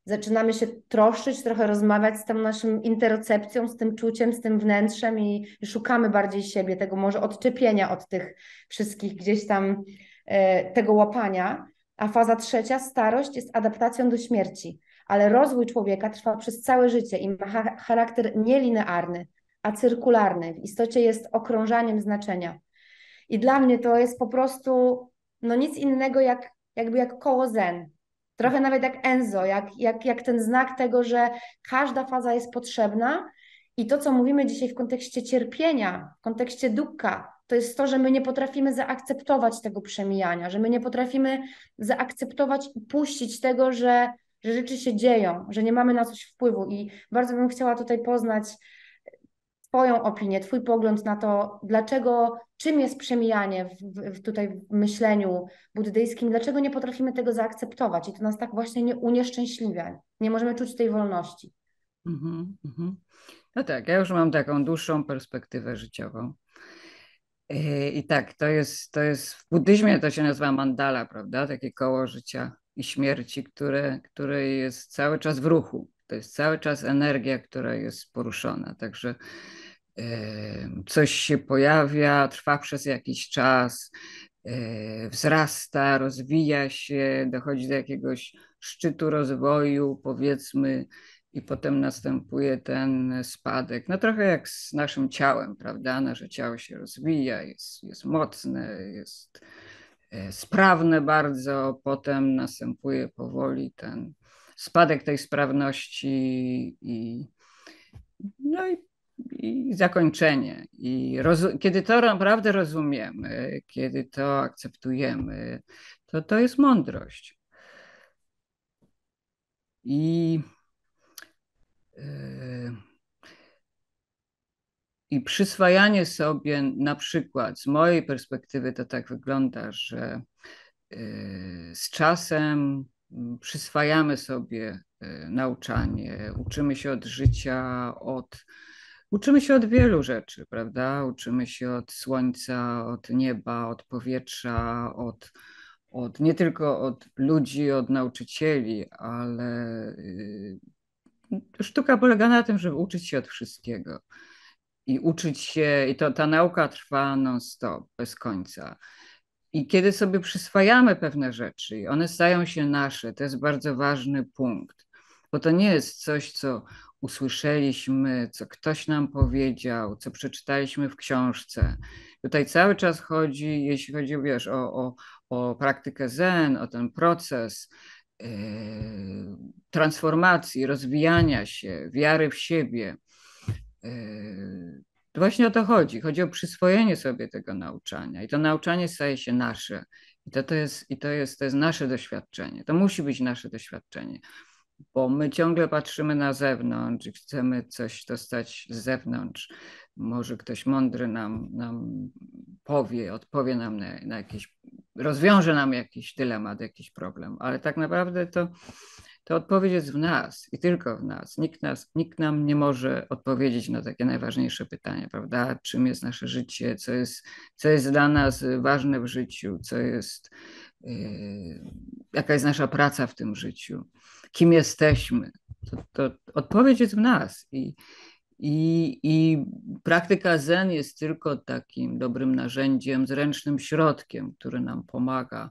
zaczynamy się troszczyć, trochę rozmawiać z tą naszą interocepcją, z tym czuciem, z tym wnętrzem i szukamy bardziej siebie, tego może odczepienia od tych wszystkich gdzieś tam tego łapania. A faza trzecia, starość, jest adaptacją do śmierci, ale rozwój człowieka trwa przez całe życie i ma charakter nielinearny, a cyrkularny. W istocie jest okrążaniem znaczenia. I dla mnie to jest po prostu no nic innego jak koło zen. Trochę nawet jak Enzo, jak ten znak tego, że każda faza jest potrzebna i to, co mówimy dzisiaj w kontekście cierpienia, w kontekście dukkha, to jest to, że my nie potrafimy zaakceptować tego przemijania, że my nie potrafimy zaakceptować i puścić tego, że rzeczy się dzieją, że nie mamy na coś wpływu. I bardzo bym chciała tutaj poznać Twoją opinię, Twój pogląd na to, dlaczego, czym jest przemijanie tutaj w myśleniu buddyjskim, dlaczego nie potrafimy tego zaakceptować i to nas tak właśnie nie unieszczęśliwia. Nie możemy czuć tej wolności. Mhm, mhm. No tak, ja już mam taką dłuższą perspektywę życiową. I tak, to jest w buddyzmie to się nazywa mandala, prawda? Takie koło życia i śmierci, które jest cały czas w ruchu. To jest cały czas energia, która jest poruszona. Także coś się pojawia, trwa przez jakiś czas, wzrasta, rozwija się, dochodzi do jakiegoś szczytu rozwoju, powiedzmy, i potem następuje ten spadek. No trochę jak z naszym ciałem, prawda? Nasze ciało się rozwija, jest mocne, jest sprawne bardzo, potem następuje powoli ten spadek tej sprawności i, no i zakończenie. Kiedy to naprawdę rozumiemy, kiedy to akceptujemy, to jest mądrość. I yy, I przyswajanie sobie, na przykład z mojej perspektywy to tak wygląda, że z czasem przyswajamy sobie nauczanie, uczymy się od życia, uczymy się od wielu rzeczy, prawda? Uczymy się od słońca, od nieba, od powietrza, nie tylko od ludzi, od nauczycieli, ale sztuka polega na tym, żeby uczyć się od wszystkiego i uczyć się, i ta nauka trwa non-stop, bez końca. I kiedy sobie przyswajamy pewne rzeczy i one stają się nasze, to jest bardzo ważny punkt, bo to nie jest coś, co usłyszeliśmy, co ktoś nam powiedział, co przeczytaliśmy w książce. Tutaj cały czas chodzi, jeśli chodzi, wiesz, o praktykę zen, o ten proces transformacji, rozwijania się, wiary w siebie. To właśnie o to chodzi. Chodzi o przyswojenie sobie tego nauczania i to nauczanie staje się nasze. To jest nasze doświadczenie. To musi być nasze doświadczenie, bo my ciągle patrzymy na zewnątrz i chcemy coś dostać z zewnątrz. Może ktoś mądry nam powie, odpowie nam na jakieś, rozwiąże nam jakiś dylemat, jakiś problem, ale tak naprawdę to odpowiedź jest w nas i tylko w nas. Nikt nam nie może odpowiedzieć na takie najważniejsze pytania, prawda? Czym jest nasze życie, co jest dla nas ważne w życiu, jaka jest nasza praca w tym życiu, kim jesteśmy. To odpowiedź jest w nas i praktyka zen jest tylko takim dobrym narzędziem, zręcznym środkiem, który nam pomaga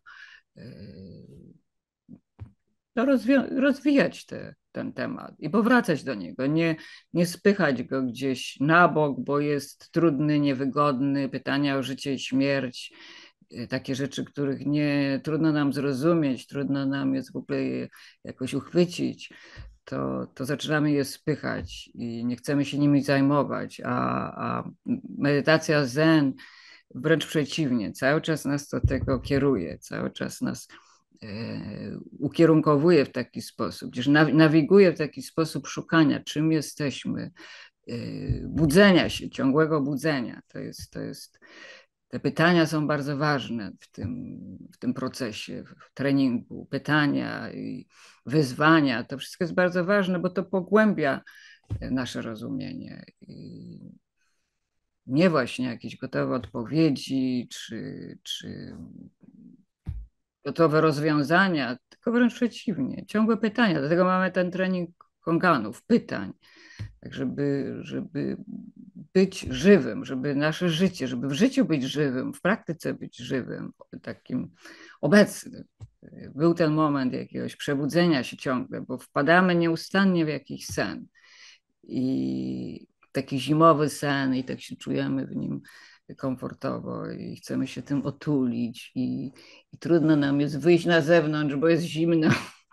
rozwijać ten temat i powracać do niego, nie spychać go gdzieś na bok, bo jest trudny, niewygodny, pytania o życie i śmierć, takie rzeczy, których trudno nam zrozumieć, trudno nam jest w ogóle je jakoś uchwycić, to zaczynamy je spychać i nie chcemy się nimi zajmować, a medytacja zen wręcz przeciwnie, cały czas nas do tego kieruje, cały czas nas ukierunkowuje w taki sposób, gdzieś nawiguje w taki sposób szukania, czym jesteśmy, budzenia się, ciągłego budzenia. Te pytania są bardzo ważne w tym procesie, w treningu. Pytania i wyzwania, to wszystko jest bardzo ważne, bo to pogłębia nasze rozumienie. I nie właśnie jakieś gotowe odpowiedzi, czy gotowe rozwiązania, tylko wręcz przeciwnie, ciągłe pytania. Dlatego mamy ten trening konganów, pytań, tak żeby być żywym, żeby nasze życie, żeby w życiu być żywym, w praktyce być żywym, takim obecnym. Był ten moment jakiegoś przebudzenia się ciągle, bo wpadamy nieustannie w jakiś sen. I taki zimowy sen, i tak się czujemy w nim komfortowo i chcemy się tym otulić i trudno nam jest wyjść na zewnątrz, bo jest zimno.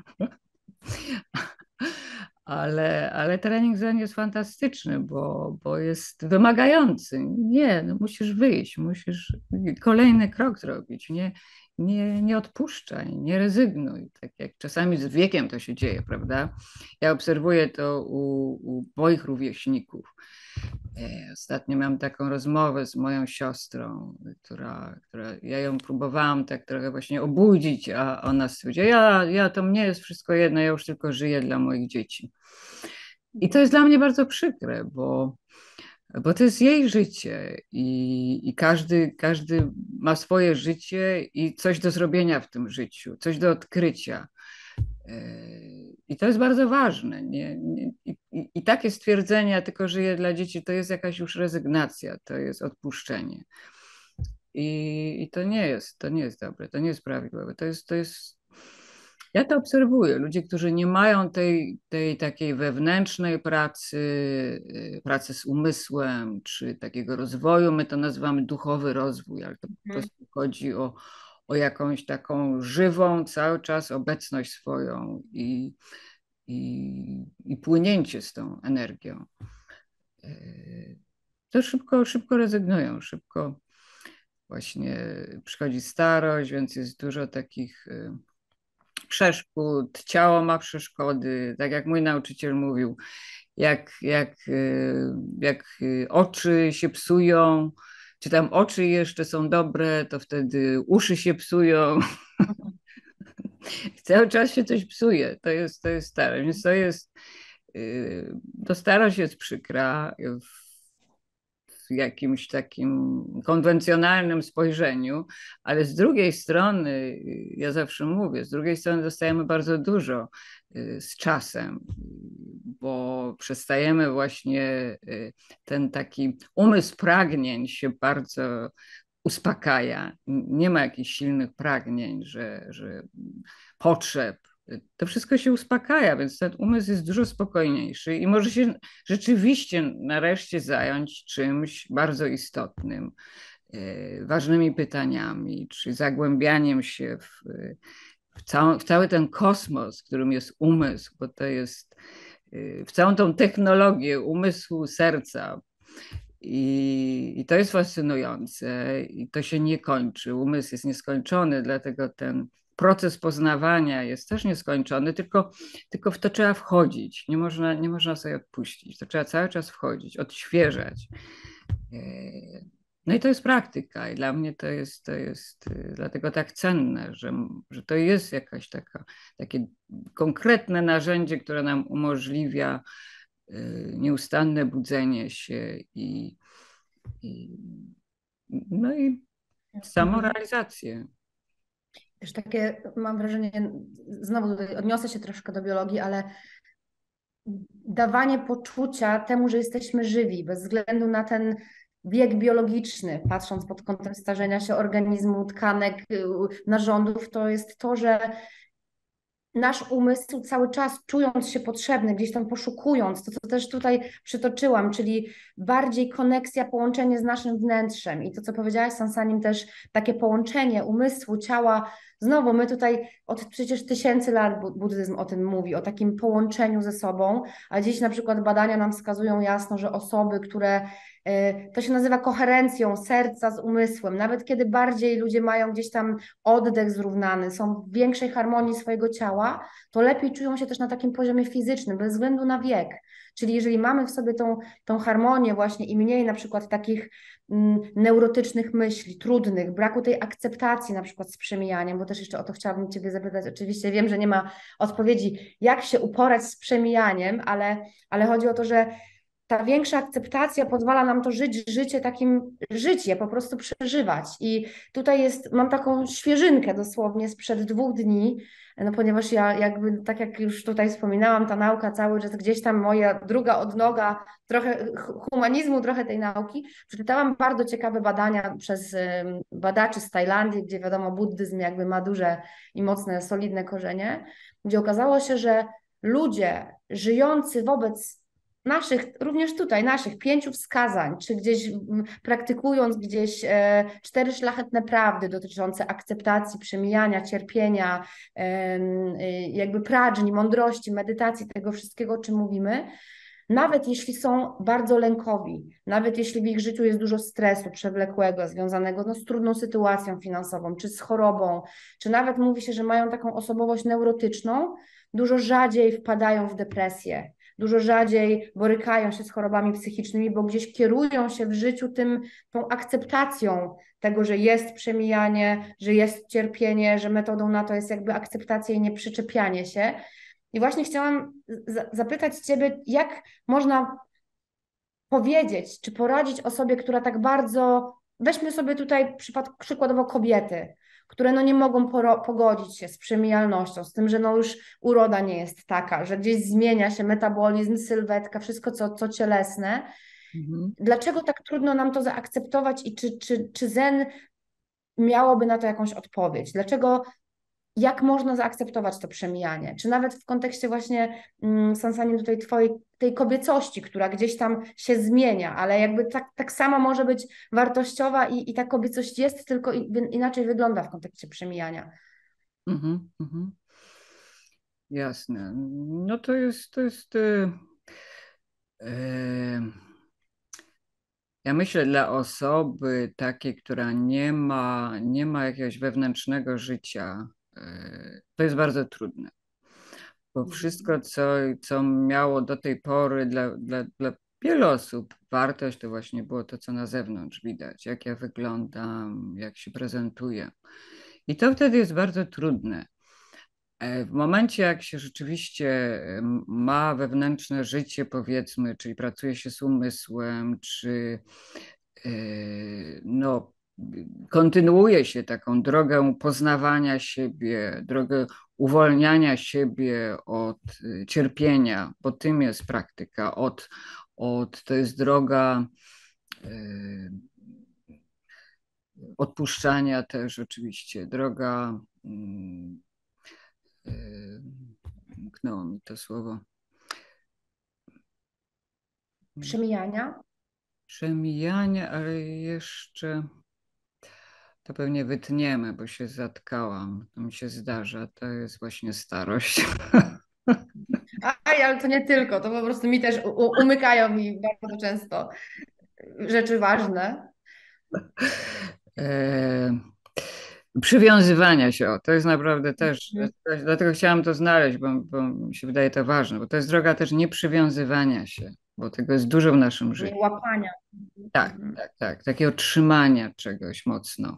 Ale trening zen jest fantastyczny, bo jest wymagający. Nie, no musisz wyjść, musisz kolejny krok zrobić. Nie odpuszczaj, nie rezygnuj. Tak jak czasami z wiekiem to się dzieje, prawda? Ja obserwuję to u moich rówieśników. Ostatnio miałam taką rozmowę z moją siostrą, która ja ją próbowałam tak trochę właśnie obudzić, a ona stwierdziła, to mnie jest wszystko jedno, ja już tylko żyję dla moich dzieci. I to jest dla mnie bardzo przykre, bo to jest jej życie i każdy ma swoje życie i coś do zrobienia w tym życiu, coś do odkrycia. I to jest bardzo ważne. I takie stwierdzenie, ja tylko żyję dla dzieci, to jest jakaś już rezygnacja, to jest odpuszczenie. I to nie jest dobre, to nie jest prawidłowe. Ja to obserwuję. Ludzie, którzy nie mają tej takiej wewnętrznej pracy z umysłem, czy takiego rozwoju, my to nazywamy duchowy rozwój, ale to po prostu chodzi o jakąś taką żywą, cały czas obecność swoją i płynięcie z tą energią. To szybko rezygnują, szybko właśnie przychodzi starość, więc jest dużo takich przeszkód, ciało ma przeszkody, tak jak mój nauczyciel mówił, jak oczy się psują, czy tam oczy jeszcze są dobre, to wtedy uszy się psują. Cały czas się coś psuje, to jest stare, więc to starość jest przykra w jakimś takim konwencjonalnym spojrzeniu, ale z drugiej strony, ja zawsze mówię, z drugiej strony dostajemy bardzo dużo z czasem, bo przestajemy właśnie, ten taki umysł pragnień się bardzo uspokaja. Nie ma jakichś silnych pragnień, że potrzeb. To wszystko się uspokaja, więc ten umysł jest dużo spokojniejszy i może się rzeczywiście nareszcie zająć czymś bardzo istotnym, ważnymi pytaniami, czy zagłębianiem się w cały ten kosmos, którym jest umysł, bo to jest w całą tą technologię umysłu, serca. I to jest fascynujące i to się nie kończy. Umysł jest nieskończony, dlatego ten proces poznawania jest też nieskończony, tylko w to trzeba wchodzić. Nie można sobie odpuścić. To trzeba cały czas wchodzić, odświeżać. No i to jest praktyka i dla mnie to jest dlatego tak cenne, że to jest jakaś takie konkretne narzędzie, które nam umożliwia nieustanne budzenie się no i samorealizację. Też takie mam wrażenie, znowu tutaj odniosę się troszkę do biologii, ale dawanie poczucia temu, że jesteśmy żywi, bez względu na ten wiek biologiczny, patrząc pod kątem starzenia się organizmu, tkanek, narządów, to jest to, że nasz umysł cały czas czując się potrzebny, gdzieś tam poszukując, to co też tutaj przytoczyłam, czyli bardziej koneksja, połączenie z naszym wnętrzem i to, co powiedziałaś, Sansanim, też takie połączenie umysłu, ciała. Znowu, my tutaj od przecież tysięcy lat buddyzm o tym mówi, o takim połączeniu ze sobą, a dziś na przykład badania nam wskazują jasno, że osoby, które to się nazywa koherencją serca z umysłem. Nawet kiedy bardziej ludzie mają gdzieś tam oddech zrównany, są w większej harmonii swojego ciała, to lepiej czują się też na takim poziomie fizycznym, bez względu na wiek. Czyli jeżeli mamy w sobie tą harmonię właśnie i mniej na przykład takich neurotycznych myśli, trudnych, braku tej akceptacji na przykład z przemijaniem, bo też jeszcze o to chciałabym Ciebie zapytać. Oczywiście wiem, że nie ma odpowiedzi, jak się uporać z przemijaniem, ale chodzi o to, że ta większa akceptacja pozwala nam to żyć życie takim życie, po prostu przeżywać. I tutaj mam taką świeżynkę dosłownie sprzed 2 dni, no ponieważ ja jakby, tak jak już tutaj wspominałam, ta nauka cały czas gdzieś tam moja druga odnoga, trochę humanizmu, trochę tej nauki. Przeczytałam bardzo ciekawe badania przez badaczy z Tajlandii, gdzie wiadomo, buddyzm jakby ma duże i mocne, solidne korzenie, gdzie okazało się, że ludzie żyjący wobec naszych, również tutaj, naszych 5 wskazań, czy gdzieś praktykując gdzieś 4 szlachetne prawdy dotyczące akceptacji, przemijania, cierpienia, jakby pradżni, mądrości, medytacji, tego wszystkiego, o czym mówimy, nawet jeśli są bardzo lękowi, nawet jeśli w ich życiu jest dużo stresu przewlekłego, związanego no, z trudną sytuacją finansową, czy z chorobą, czy nawet mówi się, że mają taką osobowość neurotyczną, dużo rzadziej wpadają w depresję, dużo rzadziej borykają się z chorobami psychicznymi, bo gdzieś kierują się w życiu tą akceptacją tego, że jest przemijanie, że jest cierpienie, że metodą na to jest jakby akceptacja i nieprzyczepianie się. I właśnie chciałam zapytać Ciebie, jak można powiedzieć, czy poradzić osobie, która tak bardzo, weźmy sobie tutaj przykładowo kobiety, które no nie mogą pogodzić się z przemijalnością, z tym, że no już uroda nie jest taka, że gdzieś zmienia się metabolizm, sylwetka, wszystko co cielesne. Mhm. Dlaczego tak trudno nam to zaakceptować i czy Zen miałoby na to jakąś odpowiedź? Dlaczego jak można zaakceptować to przemijanie? Czy nawet w kontekście właśnie Sansanin tutaj twojej tej kobiecości, która gdzieś tam się zmienia, ale jakby tak samo może być wartościowa i ta kobiecość jest, tylko inaczej wygląda w kontekście przemijania. Mhm. Mhm. Jasne. No to jest e, ja myślę dla osoby takiej, która nie ma jakiegoś wewnętrznego życia, to jest bardzo trudne. Bo wszystko, co miało do tej pory dla wielu osób wartość, to właśnie było to, co na zewnątrz widać, jak ja wyglądam, jak się prezentuję. I to wtedy jest bardzo trudne. W momencie, jak się rzeczywiście ma wewnętrzne życie, powiedzmy, czyli pracuje się z umysłem, czy e, no, kontynuuje się taką drogę poznawania siebie, drogę uwolniania siebie od cierpienia, bo tym jest praktyka, to jest droga odpuszczania też oczywiście, droga mknęło mi to słowo. Przemijania? Przemijanie, ale jeszcze to pewnie wytniemy, bo się zatkałam. To mi się zdarza. To jest właśnie starość. Ale to nie tylko, to po prostu mi też umykają mi bardzo często rzeczy ważne. E, Przywiązywania się, to jest naprawdę też, dlatego chciałam to znaleźć, bo mi się wydaje to ważne, bo to jest droga też nieprzywiązywania się, bo tego jest dużo w naszym Nie życiu. łapania. Tak, tak, tak, takiego trzymania czegoś mocno.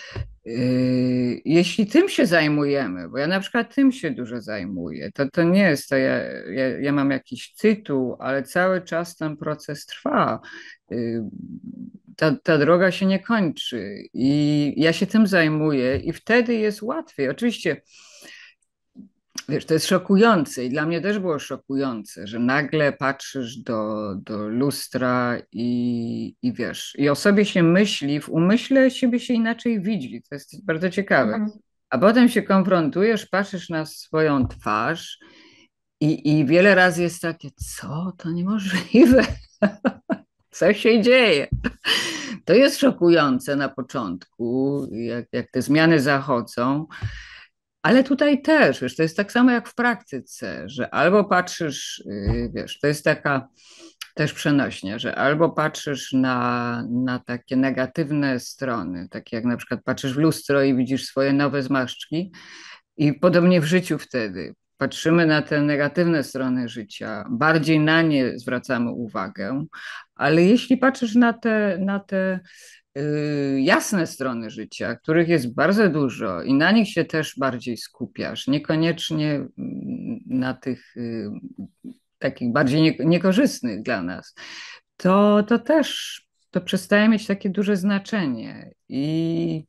Jeśli tym się zajmujemy, bo ja na przykład tym się dużo zajmuję, to nie jest to, ja mam jakiś tytuł, ale cały czas ten proces trwa. Yy, ta droga się nie kończy i ja się tym zajmuję i wtedy jest łatwiej. Oczywiście, wiesz, to jest szokujące i dla mnie też było szokujące, że nagle patrzysz do lustra i wiesz, i o sobie się myśli, w umyśle siebie się inaczej widzi. To jest bardzo ciekawe. Mhm. A potem się konfrontujesz, patrzysz na swoją twarz i wiele razy jest takie, co? To niemożliwe. Co się dzieje? To jest szokujące na początku, jak te zmiany zachodzą, ale tutaj też, wiesz, to jest tak samo jak w praktyce, że albo patrzysz, wiesz, to jest taka też przenośnia, że albo patrzysz na takie negatywne strony, takie jak na przykład patrzysz w lustro i widzisz swoje nowe zmarszczki i podobnie w życiu wtedy. Patrzymy na te negatywne strony życia, bardziej na nie zwracamy uwagę, ale jeśli patrzysz na te jasne strony życia, których jest bardzo dużo i na nich się też bardziej skupiasz, niekoniecznie na tych takich bardziej niekorzystnych dla nas, to też to przestaje mieć takie duże znaczenie. I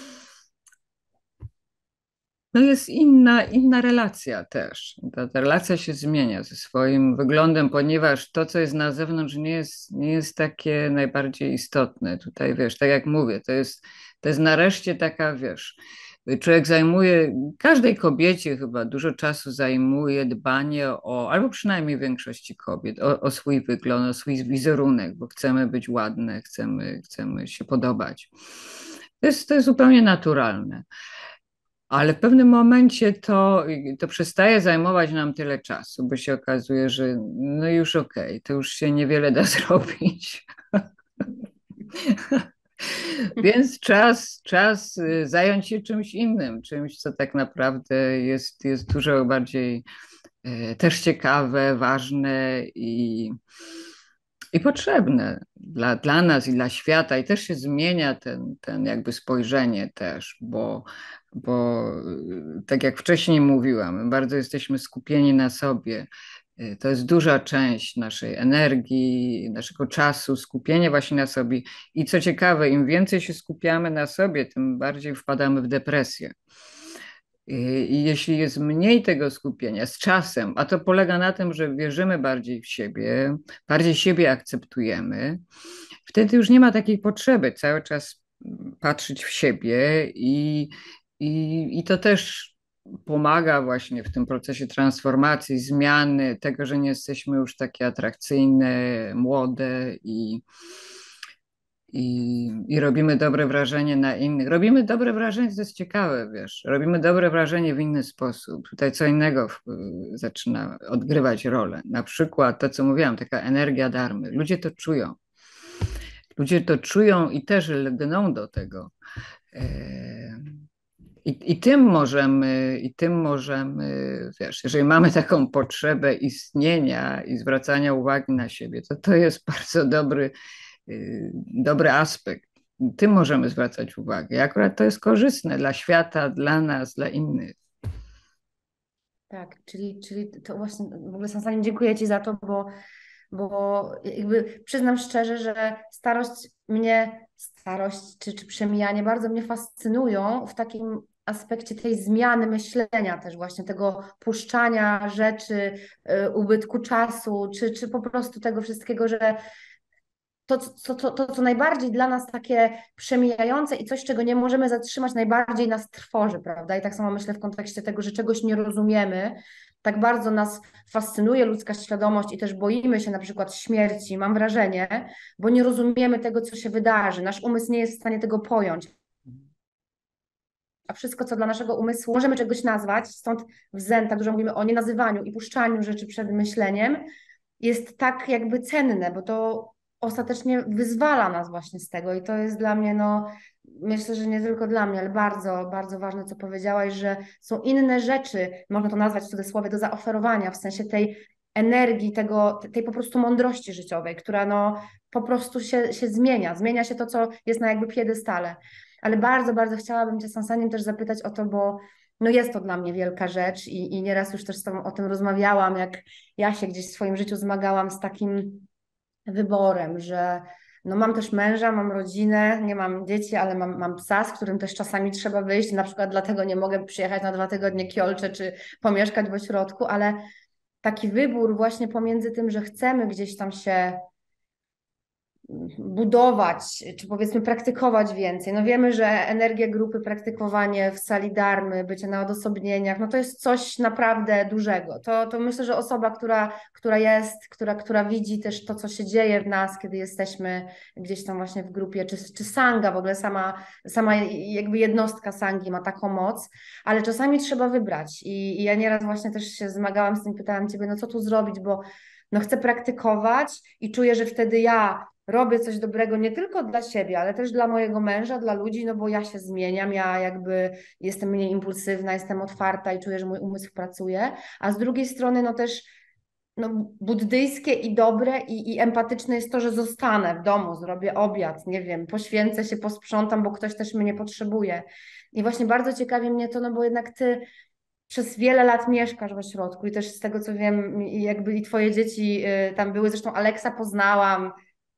no jest inna relacja też. Ta relacja się zmienia ze swoim wyglądem, ponieważ to, co jest na zewnątrz, nie jest takie najbardziej istotne. Tutaj, wiesz, tak jak mówię, to jest nareszcie taka, wiesz, człowiek zajmuje, każdej kobiecie chyba dużo czasu zajmuje dbanie o, albo przynajmniej większości kobiet, o swój wygląd, o swój wizerunek, bo chcemy być ładne, chcemy się podobać. To jest zupełnie naturalne. Ale w pewnym momencie to przestaje zajmować nam tyle czasu, bo się okazuje, że no już okej, to już się niewiele da zrobić. Więc czas zająć się czymś innym, czymś, co tak naprawdę jest dużo bardziej też ciekawe, ważne i potrzebne dla nas i dla świata. I też się zmienia ten jakby spojrzenie też, bo tak jak wcześniej mówiłam, my bardzo jesteśmy skupieni na sobie. To jest duża część naszej energii, naszego czasu, skupienie właśnie na sobie. I co ciekawe, im więcej się skupiamy na sobie, tym bardziej wpadamy w depresję. I jeśli jest mniej tego skupienia z czasem, a to polega na tym, że wierzymy bardziej w siebie, bardziej siebie akceptujemy, wtedy już nie ma takiej potrzeby cały czas patrzeć w siebie i to też pomaga właśnie w tym procesie transformacji, zmiany, tego, że nie jesteśmy już takie atrakcyjne, młode i robimy dobre wrażenie na innych. Robimy dobre wrażenie, to jest ciekawe, wiesz, robimy dobre wrażenie w inny sposób. Tutaj co innego zaczyna odgrywać rolę. Na przykład to, co mówiłam, taka energia darmy. Ludzie to czują. Ludzie to czują i też lgną do tego. I tym możemy, wiesz, jeżeli mamy taką potrzebę istnienia i zwracania uwagi na siebie, to jest bardzo dobry aspekt. Tym możemy zwracać uwagę. I akurat to jest korzystne dla świata, dla nas, dla innych. Tak, czyli to właśnie w ogóle Sansanin, dziękuję Ci za to, bo jakby przyznam szczerze, że starość czy przemijanie bardzo mnie fascynują w takim aspekcie tej zmiany myślenia też właśnie tego puszczania rzeczy, ubytku czasu, czy po prostu tego wszystkiego, że co najbardziej dla nas takie przemijające i coś, czego nie możemy zatrzymać, najbardziej nas trwoży, prawda? I tak samo myślę w kontekście tego, że czegoś nie rozumiemy, tak bardzo nas fascynuje ludzka świadomość i też boimy się na przykład śmierci, mam wrażenie, bo nie rozumiemy tego, co się wydarzy. Nasz umysł nie jest w stanie tego pojąć. A wszystko, co dla naszego umysłu możemy czegoś nazwać, stąd w Zen tak dużo mówimy o nienazywaniu i puszczaniu rzeczy przed myśleniem, jest tak jakby cenne, bo to ostatecznie wyzwala nas właśnie z tego i to jest dla mnie, no myślę, że nie tylko dla mnie, ale bardzo, bardzo ważne, co powiedziałaś, że są inne rzeczy, można to nazwać w cudzysłowie, do zaoferowania, w sensie tej energii, tej po prostu mądrości życiowej, która no po prostu się zmienia się to, co jest na jakby piedestale. Ale bardzo, bardzo chciałabym Cię, Sansanim, też zapytać o to, bo no jest to dla mnie wielka rzecz i nieraz już też z Tobą o tym rozmawiałam, jak ja się gdzieś w swoim życiu zmagałam z takim wyborem, że no mam też męża, mam rodzinę, nie mam dzieci, ale mam psa, z którym też czasami trzeba wyjść, na przykład dlatego nie mogę przyjechać na 2 tygodnie Kiolcze czy pomieszkać w ośrodku, ale taki wybór właśnie pomiędzy tym, że chcemy gdzieś tam się budować, czy powiedzmy praktykować więcej. No wiemy, że energia grupy, praktykowanie w sali darmy, bycie na odosobnieniach, no to jest coś naprawdę dużego. To myślę, że osoba, która widzi też to, co się dzieje w nas, kiedy jesteśmy gdzieś tam właśnie w grupie, czy sanga, w ogóle sama jakby jednostka sangi ma taką moc, ale czasami trzeba wybrać i ja nieraz właśnie też się zmagałam z tym, pytałam Ciebie, no co tu zrobić, bo no chcę praktykować i czuję, że wtedy ja robię coś dobrego nie tylko dla siebie, ale też dla mojego męża, dla ludzi, no bo ja się zmieniam, ja jakby jestem mniej impulsywna, jestem otwarta i czuję, że mój umysł pracuje, a z drugiej strony no też no, buddyjskie i dobre i empatyczne jest to, że zostanę w domu, zrobię obiad, nie wiem, poświęcę się, posprzątam, bo ktoś też mnie potrzebuje. I właśnie bardzo ciekawi mnie to, no bo jednak Ty przez wiele lat mieszkasz w ośrodku i też z tego co wiem, jakby i twoje dzieci tam były, zresztą Aleksa poznałam,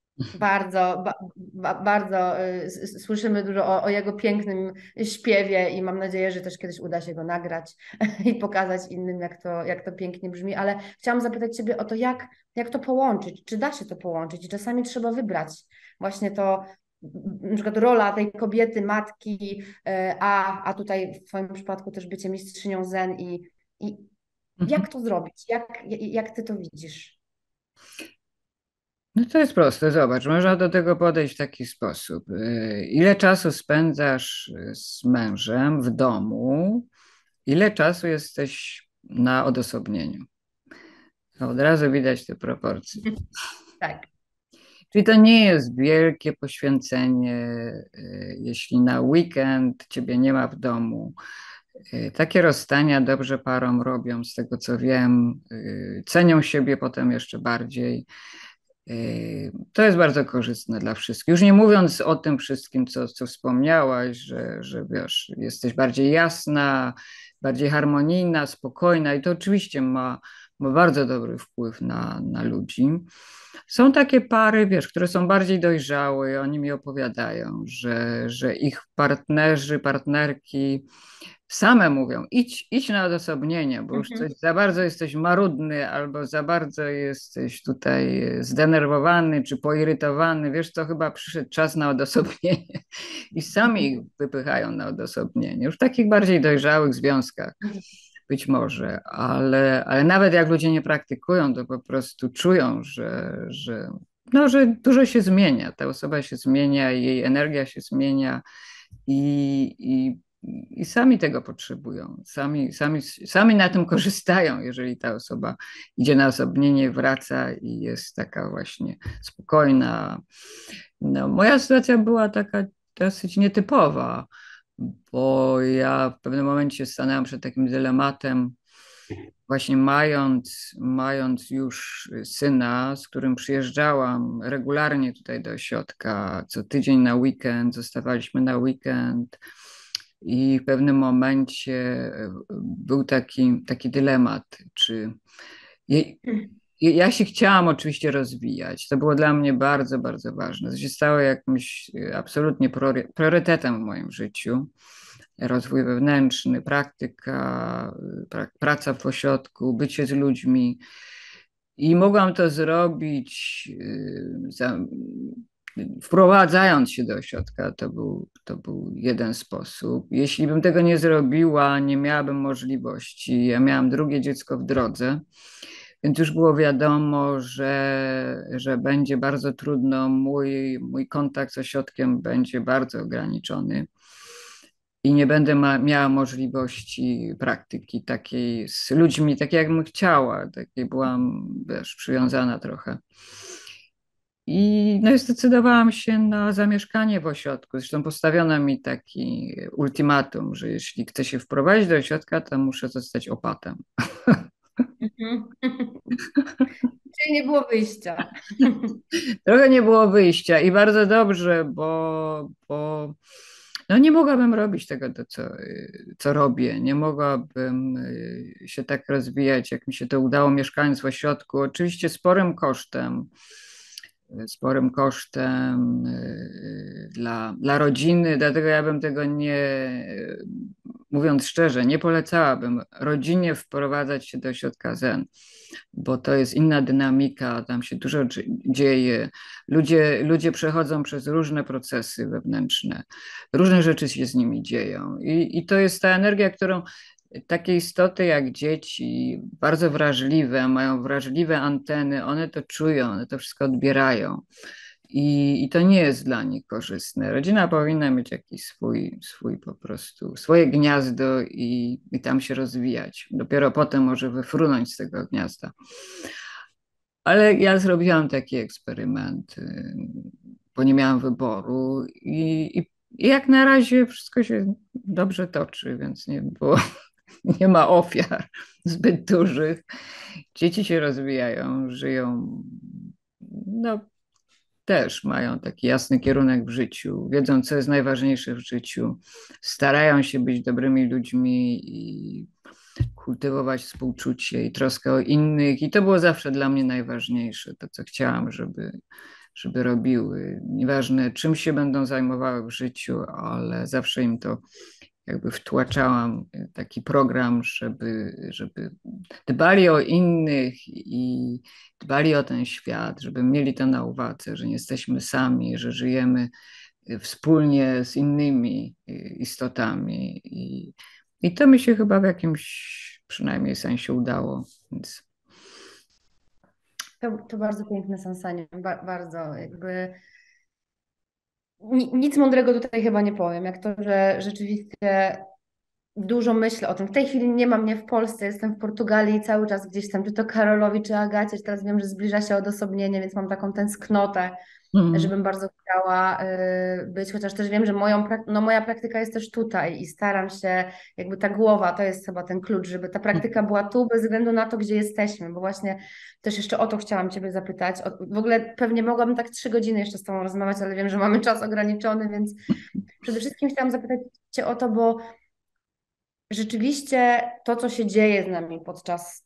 bardzo słyszymy dużo o jego pięknym śpiewie i mam nadzieję, że też kiedyś uda się go nagrać i pokazać innym, jak to pięknie brzmi. Ale chciałam zapytać Ciebie o to, jak to połączyć? Czy da się to połączyć? I czasami trzeba wybrać właśnie to, na przykład rola tej kobiety, matki, a tutaj w Twoim przypadku też bycie mistrzynią zen i Mhm. jak to zrobić? Jak Ty to widzisz? No to jest proste, zobacz, można do tego podejść w taki sposób. Ile czasu spędzasz z mężem w domu, ile czasu jesteś na odosobnieniu? Od razu widać te proporcje. Tak. Czyli to nie jest wielkie poświęcenie, jeśli na weekend ciebie nie ma w domu. Takie rozstania dobrze parom robią, z tego co wiem, cenią siebie potem jeszcze bardziej. To jest bardzo korzystne dla wszystkich. Już nie mówiąc o tym wszystkim, co wspomniałaś, że wiesz, jesteś bardziej jasna, bardziej harmonijna, spokojna i to oczywiście ma bardzo dobry wpływ na ludzi. Są takie pary, wiesz, które są bardziej dojrzałe i oni mi opowiadają, że ich partnerzy, partnerki same mówią, idź na odosobnienie, bo już Mhm. coś za bardzo jesteś marudny albo za bardzo jesteś tutaj zdenerwowany czy poirytowany. Wiesz co, chyba przyszedł czas na odosobnienie. I sami ich wypychają na odosobnienie. Już w takich bardziej dojrzałych związkach być może, ale nawet jak ludzie nie praktykują, to po prostu czują, no, że dużo się zmienia. Ta osoba się zmienia, jej energia się zmienia i, i, i sami tego potrzebują. Sami na tym korzystają, jeżeli ta osoba idzie na osobnienie, wraca i jest taka właśnie spokojna. No, moja sytuacja była taka dosyć nietypowa, bo ja w pewnym momencie stanęłam przed takim dylematem, właśnie mając już syna, z którym przyjeżdżałam regularnie tutaj do ośrodka, co tydzień na weekend, zostawaliśmy na weekend i w pewnym momencie był taki dylemat, czy ja się chciałam oczywiście rozwijać. To było dla mnie bardzo, bardzo ważne. To się stało jakimś absolutnie priorytetem w moim życiu. Rozwój wewnętrzny, praktyka, praca w ośrodku, bycie z ludźmi. I mogłam to zrobić, wprowadzając się do ośrodka. To był jeden sposób. Jeśli bym tego nie zrobiła, nie miałabym możliwości. Ja miałam drugie dziecko w drodze. Więc już było wiadomo, że będzie bardzo trudno, mój kontakt z ośrodkiem będzie bardzo ograniczony i nie będę miała możliwości praktyki takiej z ludźmi, takiej jakbym chciała, takiej byłam, wiesz, przywiązana trochę. I no i zdecydowałam się na zamieszkanie w ośrodku. Zresztą postawiono mi taki ultimatum, że jeśli chcę się wprowadzić do ośrodka, to muszę zostać opatem. Mhm. Czyli nie było wyjścia. Trochę nie było wyjścia i bardzo dobrze, bo no nie mogłabym robić tego, co robię. Nie mogłabym się tak rozwijać, jak mi się to udało, mieszkając w ośrodku. Oczywiście sporym kosztem dla rodziny, dlatego ja bym tego mówiąc szczerze, nie polecałabym rodzinie wprowadzać się do ośrodka Zen, bo to jest inna dynamika, tam się dużo dzieje. Ludzie przechodzą przez różne procesy wewnętrzne, różne rzeczy się z nimi dzieją i to jest ta energia, którą takie istoty jak dzieci, bardzo wrażliwe, mają wrażliwe anteny, one to czują, one to wszystko odbierają. I to nie jest dla nich korzystne. Rodzina powinna mieć jakiś swój po prostu, swoje gniazdo i tam się rozwijać. Dopiero potem może wyfrunąć z tego gniazda. Ale ja zrobiłam taki eksperyment, bo nie miałam wyboru i jak na razie wszystko się dobrze toczy, więc nie ma ofiar zbyt dużych. Dzieci się rozwijają, żyją, no też mają taki jasny kierunek w życiu, wiedzą, co jest najważniejsze w życiu, starają się być dobrymi ludźmi i kultywować współczucie i troskę o innych. I to było zawsze dla mnie najważniejsze, to co chciałam, żeby robiły. Nieważne, czym się będą zajmowały w życiu, ale zawsze im to jakby wtłaczałam taki program, żeby dbali o innych i dbali o ten świat, żeby mieli to na uwadze, że nie jesteśmy sami, że żyjemy wspólnie z innymi istotami. I to mi się chyba w jakimś przynajmniej sensie udało. Więc... To bardzo piękne Sansanie, bardzo jakby nic mądrego tutaj chyba nie powiem, jak to, że rzeczywiście dużo myślę o tym. W tej chwili nie ma mnie w Polsce, jestem w Portugalii i cały czas gdzieś tam, czy to Karolowi, czy Agacie, czy teraz wiem, że zbliża się odosobnienie, więc mam taką tęsknotę, Mhm. żebym bardzo chciała być, chociaż też wiem, że moja praktyka jest też tutaj i staram się, jakby ta głowa, to jest chyba ten klucz, żeby ta praktyka była tu bez względu na to, gdzie jesteśmy, bo właśnie też jeszcze o to chciałam Ciebie zapytać. W ogóle pewnie mogłabym tak 3 godziny jeszcze z Tobą rozmawiać, ale wiem, że mamy czas ograniczony, więc przede wszystkim chciałam zapytać Cię o to, bo rzeczywiście to, co się dzieje z nami podczas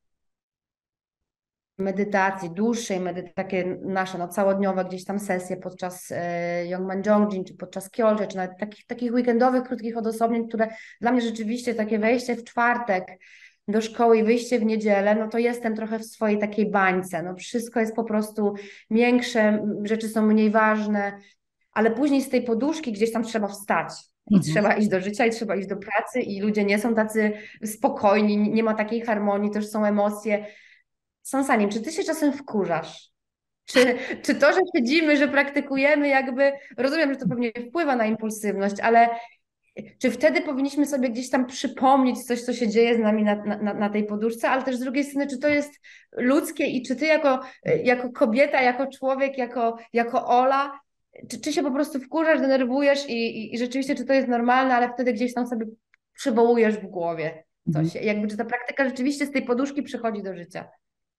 medytacji, dłuższej medytacji, takie nasze no, całodniowe gdzieś tam sesje podczas Yongman Jongjin, czy podczas Kyolje, czy nawet takich weekendowych, krótkich odosobnień, które dla mnie rzeczywiście takie wejście w czwartek do szkoły i wyjście w niedzielę, no to jestem trochę w swojej takiej bańce, no wszystko jest po prostu miększe, rzeczy są mniej ważne, ale później z tej poduszki gdzieś tam trzeba wstać i Mhm. trzeba iść do życia i trzeba iść do pracy i ludzie nie są tacy spokojni, nie ma takiej harmonii, też są emocje. Sansanim, czy ty się czasem wkurzasz? Czy to, że siedzimy, że praktykujemy, jakby, rozumiem, że to pewnie wpływa na impulsywność, ale czy wtedy powinniśmy sobie gdzieś tam przypomnieć coś, co się dzieje z nami na tej poduszce, ale też z drugiej strony, czy to jest ludzkie i czy ty jako kobieta, jako człowiek, jako Ola, czy się po prostu wkurzasz, denerwujesz i rzeczywiście, czy to jest normalne, ale wtedy gdzieś tam sobie przywołujesz w głowie Mhm. coś, jakby, czy ta praktyka rzeczywiście z tej poduszki przychodzi do życia?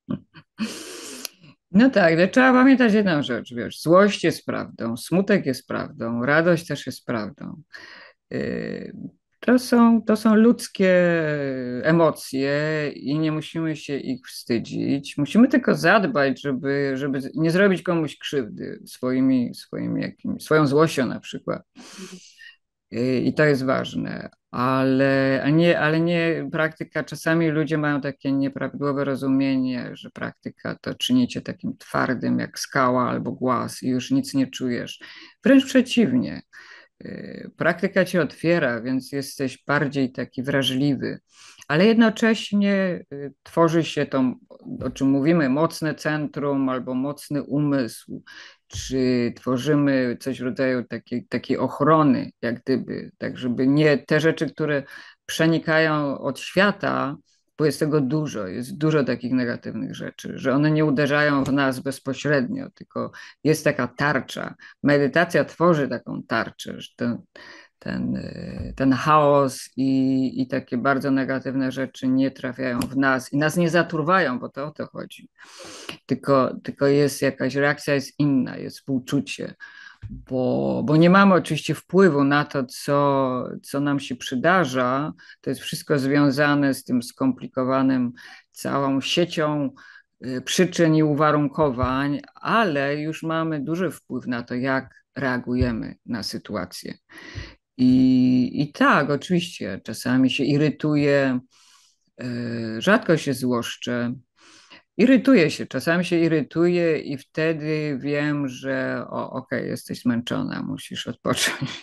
No tak, ale trzeba pamiętać jedną rzecz, wiesz, złość jest prawdą, smutek jest prawdą, radość też jest prawdą. Yy, to są ludzkie emocje i nie musimy się ich wstydzić. Musimy tylko zadbać, żeby nie zrobić komuś krzywdy swoją złością na przykład. I to jest ważne, ale nie praktyka. Czasami ludzie mają takie nieprawidłowe rozumienie, że praktyka to czynicie takim twardym jak skała albo głaz i już nic nie czujesz. Wręcz przeciwnie. Praktyka cię otwiera, więc jesteś bardziej taki wrażliwy, ale jednocześnie tworzy się to, o czym mówimy, mocne centrum albo mocny umysł, czy tworzymy coś w rodzaju takiej ochrony, jak gdyby, tak żeby nie te rzeczy, które przenikają od świata, bo jest tego dużo, jest dużo takich negatywnych rzeczy, że one nie uderzają w nas bezpośrednio, tylko jest taka tarcza. Medytacja tworzy taką tarczę, że ten chaos i takie bardzo negatywne rzeczy nie trafiają w nas i nas nie zatruwają, bo to o to chodzi. Tylko jest jakaś reakcja, jest inna, jest współczucie, bo nie mamy oczywiście wpływu na to, co nam się przydarza. To jest wszystko związane z tym skomplikowanym całą siecią przyczyn i uwarunkowań, ale już mamy duży wpływ na to, jak reagujemy na sytuację. I tak, oczywiście, czasami się irytuję, rzadko się złoszczę. Irytuję się, czasami się irytuję i wtedy wiem, że okej, jesteś zmęczona, musisz odpocząć.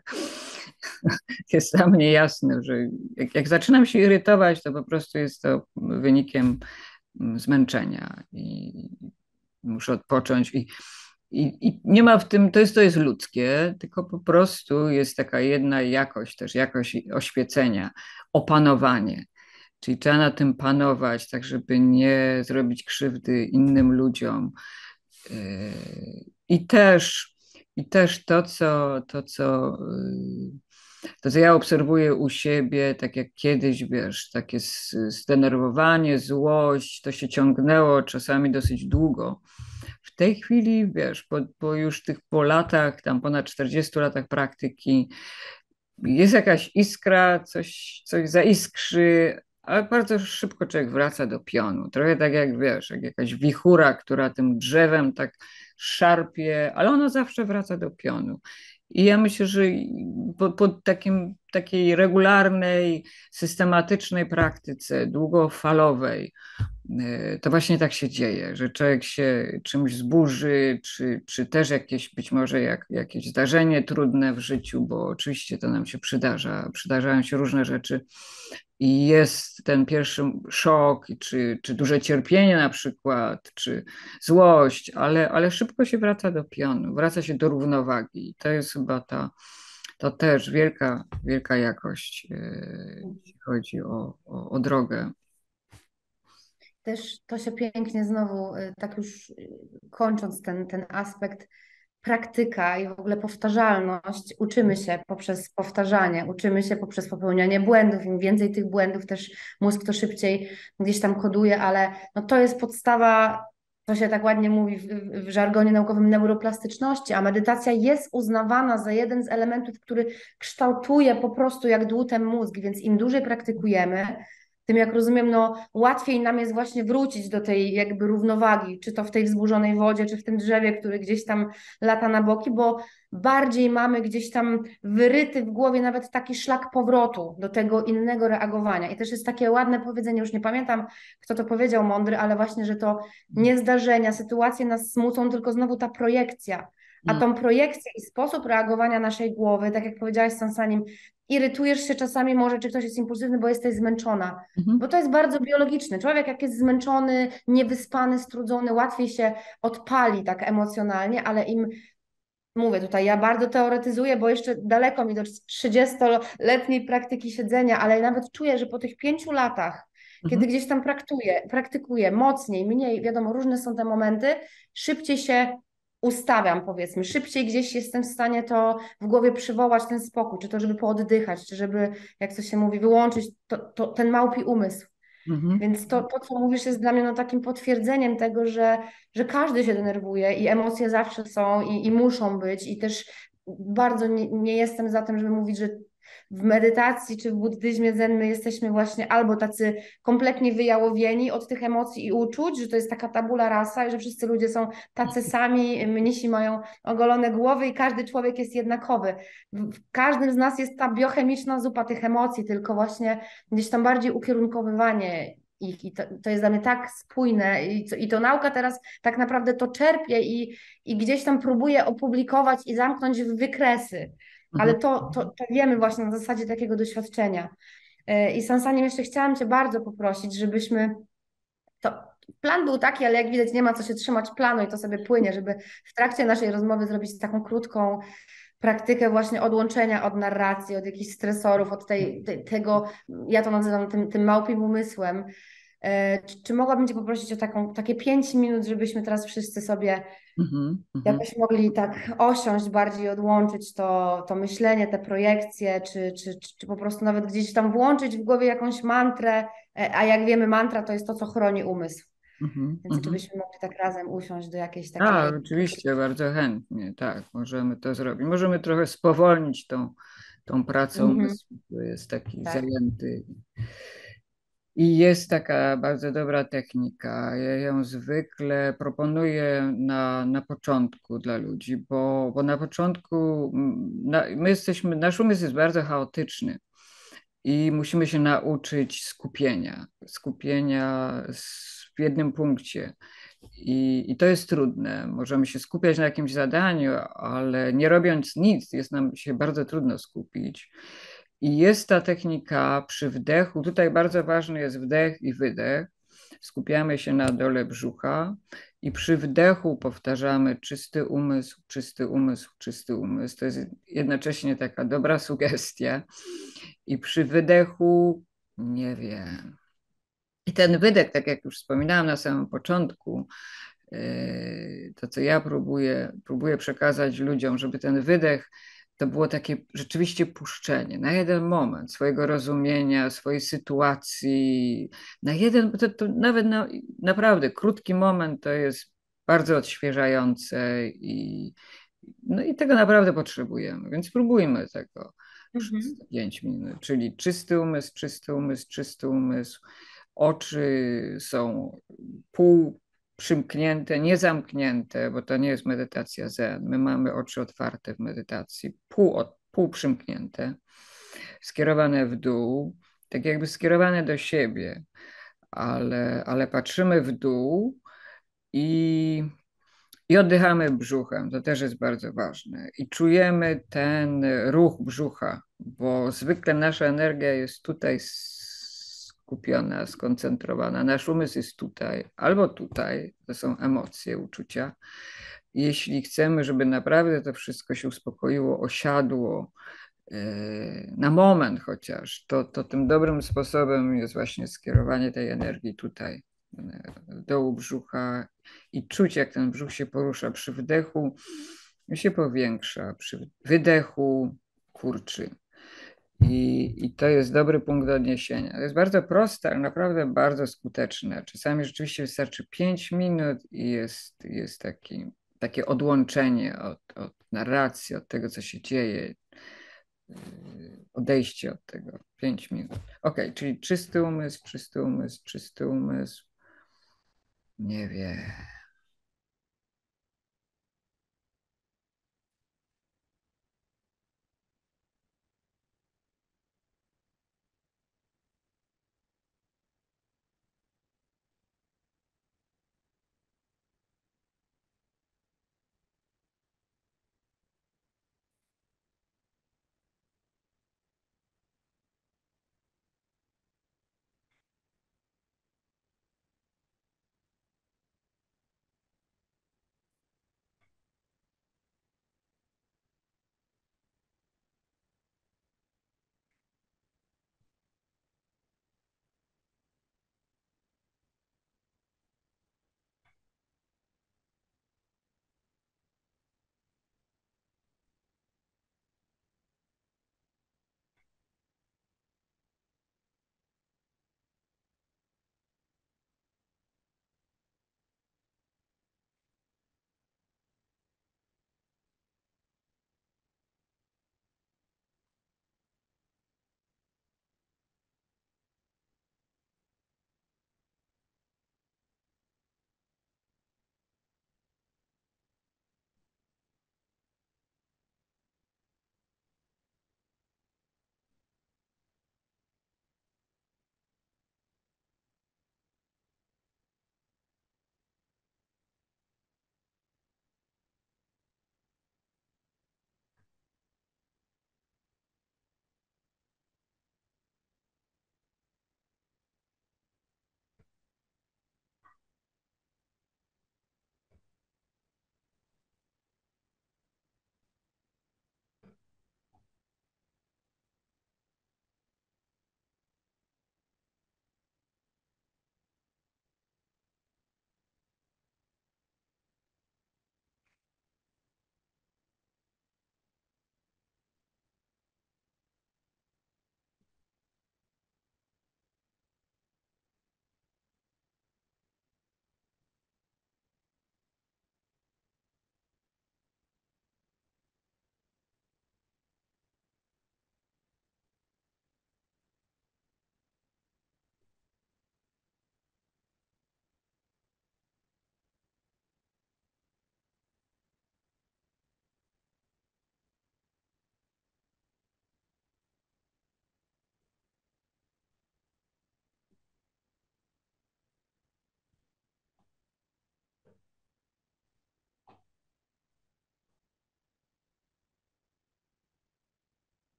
Jest dla mnie jasne, że jak zaczynam się irytować, to po prostu jest to wynikiem zmęczenia i muszę odpocząć. I nie ma w tym, to jest ludzkie, tylko po prostu jest taka jedna jakość, też jakość oświecenia, opanowanie. Czyli trzeba na tym panować, tak żeby nie zrobić krzywdy innym ludziom. Yy, I też, i też to, co ja obserwuję u siebie, tak jak kiedyś, wiesz, takie zdenerwowanie, złość, to się ciągnęło czasami dosyć długo w tej chwili, wiesz, po latach, tam ponad 40 latach praktyki, jest jakaś iskra, coś zaiskrzy, ale bardzo szybko człowiek wraca do pionu. Trochę tak jak, wiesz, jak jakaś wichura, która tym drzewem tak szarpie, ale ona zawsze wraca do pionu. I ja myślę, że po takiej regularnej, systematycznej praktyce, długofalowej, to właśnie tak się dzieje, że człowiek się czymś zburzy, czy też jakieś być może jakieś zdarzenie trudne w życiu, bo oczywiście to nam się przydarzają się różne rzeczy i jest ten pierwszy szok, czy duże cierpienie na przykład, czy złość, ale szybko się wraca do pionu, wraca się do równowagi. I to jest chyba to też wielka jakość, jeśli chodzi o drogę. Też to się pięknie znowu, tak już kończąc ten aspekt, praktyka i w ogóle powtarzalność. Uczymy się poprzez powtarzanie, uczymy się poprzez popełnianie błędów. Im więcej tych błędów, też mózg to szybciej gdzieś tam koduje, ale no to jest podstawa. To się tak ładnie mówi w żargonie naukowym neuroplastyczności, a medytacja jest uznawana za jeden z elementów, który kształtuje po prostu jak dłutem mózg, więc im dłużej praktykujemy, tym jak rozumiem, no łatwiej nam jest właśnie wrócić do tej jakby równowagi, czy to w tej wzburzonej wodzie, czy w tym drzewie, który gdzieś tam lata na boki, bo bardziej mamy gdzieś tam wyryty w głowie nawet taki szlak powrotu do tego innego reagowania. I też jest takie ładne powiedzenie, już nie pamiętam, kto to powiedział mądry, ale właśnie, że to nie zdarzenia, sytuacje nas smucą, tylko znowu ta projekcja. A tą projekcję i sposób reagowania naszej głowy, tak jak powiedziałaś Sansanim, irytujesz się czasami może, czy ktoś jest impulsywny, bo jesteś zmęczona. Bo to jest bardzo biologiczne. Człowiek jak jest zmęczony, niewyspany, strudzony, łatwiej się odpali tak emocjonalnie, ale im, mówię tutaj, ja bardzo teoretyzuję, bo jeszcze daleko mi do 30-letniej praktyki siedzenia, ale nawet czuję, że po tych 5 latach, kiedy gdzieś tam praktykuję mocniej, mniej, wiadomo, różne są te momenty, szybciej się ustawiam, powiedzmy, szybciej gdzieś jestem w stanie to w głowie przywołać, ten spokój, czy to żeby pooddychać, czy żeby, jak to się mówi, wyłączyć ten małpi umysł. Więc to, co mówisz, jest dla mnie no, takim potwierdzeniem tego, że każdy się denerwuje i emocje zawsze są i muszą być. I też bardzo nie jestem za tym, żeby mówić, że w medytacji czy w buddyzmie zen my jesteśmy właśnie albo tacy kompletnie wyjałowieni od tych emocji i uczuć, że to jest taka tabula rasa i że wszyscy ludzie są tacy sami, mnisi mają ogolone głowy i każdy człowiek jest jednakowy. W każdym z nas jest ta biochemiczna zupa tych emocji, tylko właśnie gdzieś tam bardziej ukierunkowywanie ich i to jest dla mnie tak spójne i to nauka teraz tak naprawdę to czerpie i gdzieś tam próbuje opublikować i zamknąć w wykresy, ale to wiemy właśnie na zasadzie takiego doświadczenia. I Sansanim jeszcze chciałam Cię bardzo poprosić, żebyśmy plan był taki, ale jak widać nie ma co się trzymać planu i to sobie płynie, żeby w trakcie naszej rozmowy zrobić taką krótką praktykę właśnie odłączenia od narracji, od jakichś stresorów, od tego, ja to nazywam tym małpim umysłem. Czy mogłabym Cię poprosić o takie 5 minut, żebyśmy teraz wszyscy sobie jakoś mogli tak osiąść, bardziej odłączyć to myślenie, te projekcje, czy po prostu nawet gdzieś tam włączyć w głowie jakąś mantrę, a jak wiemy, mantra to jest to, co chroni umysł. Więc czy byśmy mogli tak razem usiąść do jakiejś Tak, takiej... oczywiście, bardzo chętnie, tak, możemy to zrobić. Możemy trochę spowolnić tą pracę umysłu, który jest taki zajęty. I jest taka bardzo dobra technika. Ja ją zwykle proponuję na początku dla ludzi, bo na początku nasz umysł jest bardzo chaotyczny i musimy się nauczyć skupienia w jednym punkcie. I to jest trudne. Możemy się skupiać na jakimś zadaniu, ale nie robiąc nic, jest nam się bardzo trudno skupić. I jest ta technika przy wdechu. Tutaj bardzo ważny jest wdech i wydech. Skupiamy się na dole brzucha i przy wdechu powtarzamy czysty umysł, czysty umysł, czysty umysł. To jest jednocześnie taka dobra sugestia. I przy wydechu nie wiem. I ten wydech, tak jak już wspominałam na samym początku, to co ja próbuję przekazać ludziom, żeby ten wydech to było takie rzeczywiście puszczenie na jeden moment swojego rozumienia, swojej sytuacji, na jeden, to nawet naprawdę krótki moment to jest bardzo odświeżające no i tego naprawdę potrzebujemy, więc spróbujmy tego przez Mhm. te 5 minut, czyli czysty umysł, czysty umysł, czysty umysł. Oczy są pół przymknięte, nie zamknięte, bo to nie jest medytacja zen. My mamy oczy otwarte w medytacji, pół przymknięte, skierowane w dół, tak jakby skierowane do siebie, ale patrzymy w dół i oddychamy brzuchem, to też jest bardzo ważne. I czujemy ten ruch brzucha, bo zwykle nasza energia jest tutaj skupiona, skoncentrowana. Nasz umysł jest tutaj albo tutaj, to są emocje, uczucia. Jeśli chcemy, żeby naprawdę to wszystko się uspokoiło, osiadło, na moment chociaż, to tym dobrym sposobem jest właśnie skierowanie tej energii tutaj, w dołu brzucha i czuć, jak ten brzuch się porusza. Przy wdechu się powiększa, przy wydechu kurczy. I to jest dobry punkt odniesienia. To jest bardzo proste, ale naprawdę bardzo skuteczne. Czasami rzeczywiście wystarczy 5 minut i jest takie odłączenie od narracji, od tego, co się dzieje, odejście od tego. 5 minut. Ok, czyli czysty umysł, czysty umysł, czysty umysł. Nie wiem.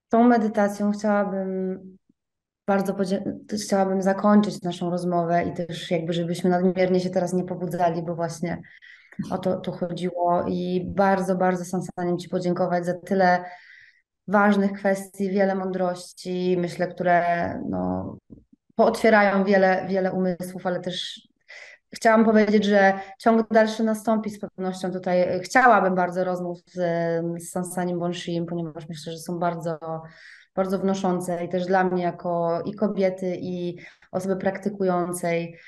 tą medytacją chciałabym zakończyć naszą rozmowę i też jakby, żebyśmy nadmiernie się teraz nie pobudzali, bo właśnie o to tu chodziło i bardzo, bardzo Sansanim Ci podziękować za tyle ważnych kwestii, wiele mądrości, myślę, które no, pootwierają wiele, wiele umysłów, ale też chciałam powiedzieć, że ciąg dalszy nastąpi z pewnością tutaj. Chciałabym bardzo rozmów z Sansanim Bonshim, ponieważ myślę, że są bardzo, bardzo wnoszące i też dla mnie jako i kobiety, i osoby praktykującej.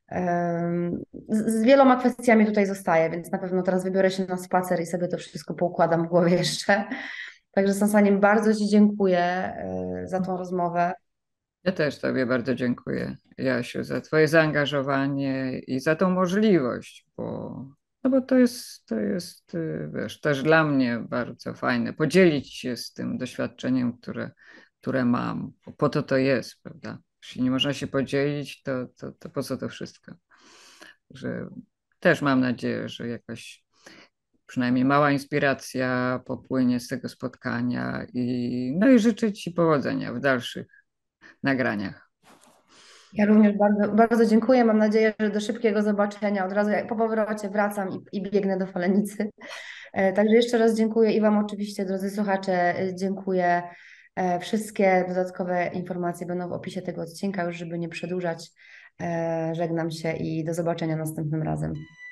Z wieloma kwestiami tutaj zostaję, więc na pewno teraz wybiorę się na spacer i sobie to wszystko poukładam w głowie jeszcze. Także Sansanim bardzo Ci dziękuję za tą rozmowę. Ja też Tobie bardzo dziękuję, Jasiu, za Twoje zaangażowanie i za tą możliwość, no bo to jest, wiesz, też dla mnie bardzo fajne podzielić się z tym doświadczeniem, które mam. Po to to jest, prawda? Jeśli nie można się podzielić, to po co to wszystko? Że też mam nadzieję, że jakaś przynajmniej mała inspiracja popłynie z tego spotkania no i życzę Ci powodzenia w dalszych nagraniach. Ja również bardzo, bardzo dziękuję. Mam nadzieję, że do szybkiego zobaczenia. Od razu jak po powrocie wracam i biegnę do Falenicy. Także jeszcze raz dziękuję i Wam oczywiście, drodzy słuchacze, dziękuję. Wszystkie dodatkowe informacje będą w opisie tego odcinka, już żeby nie przedłużać. Żegnam się i do zobaczenia następnym razem.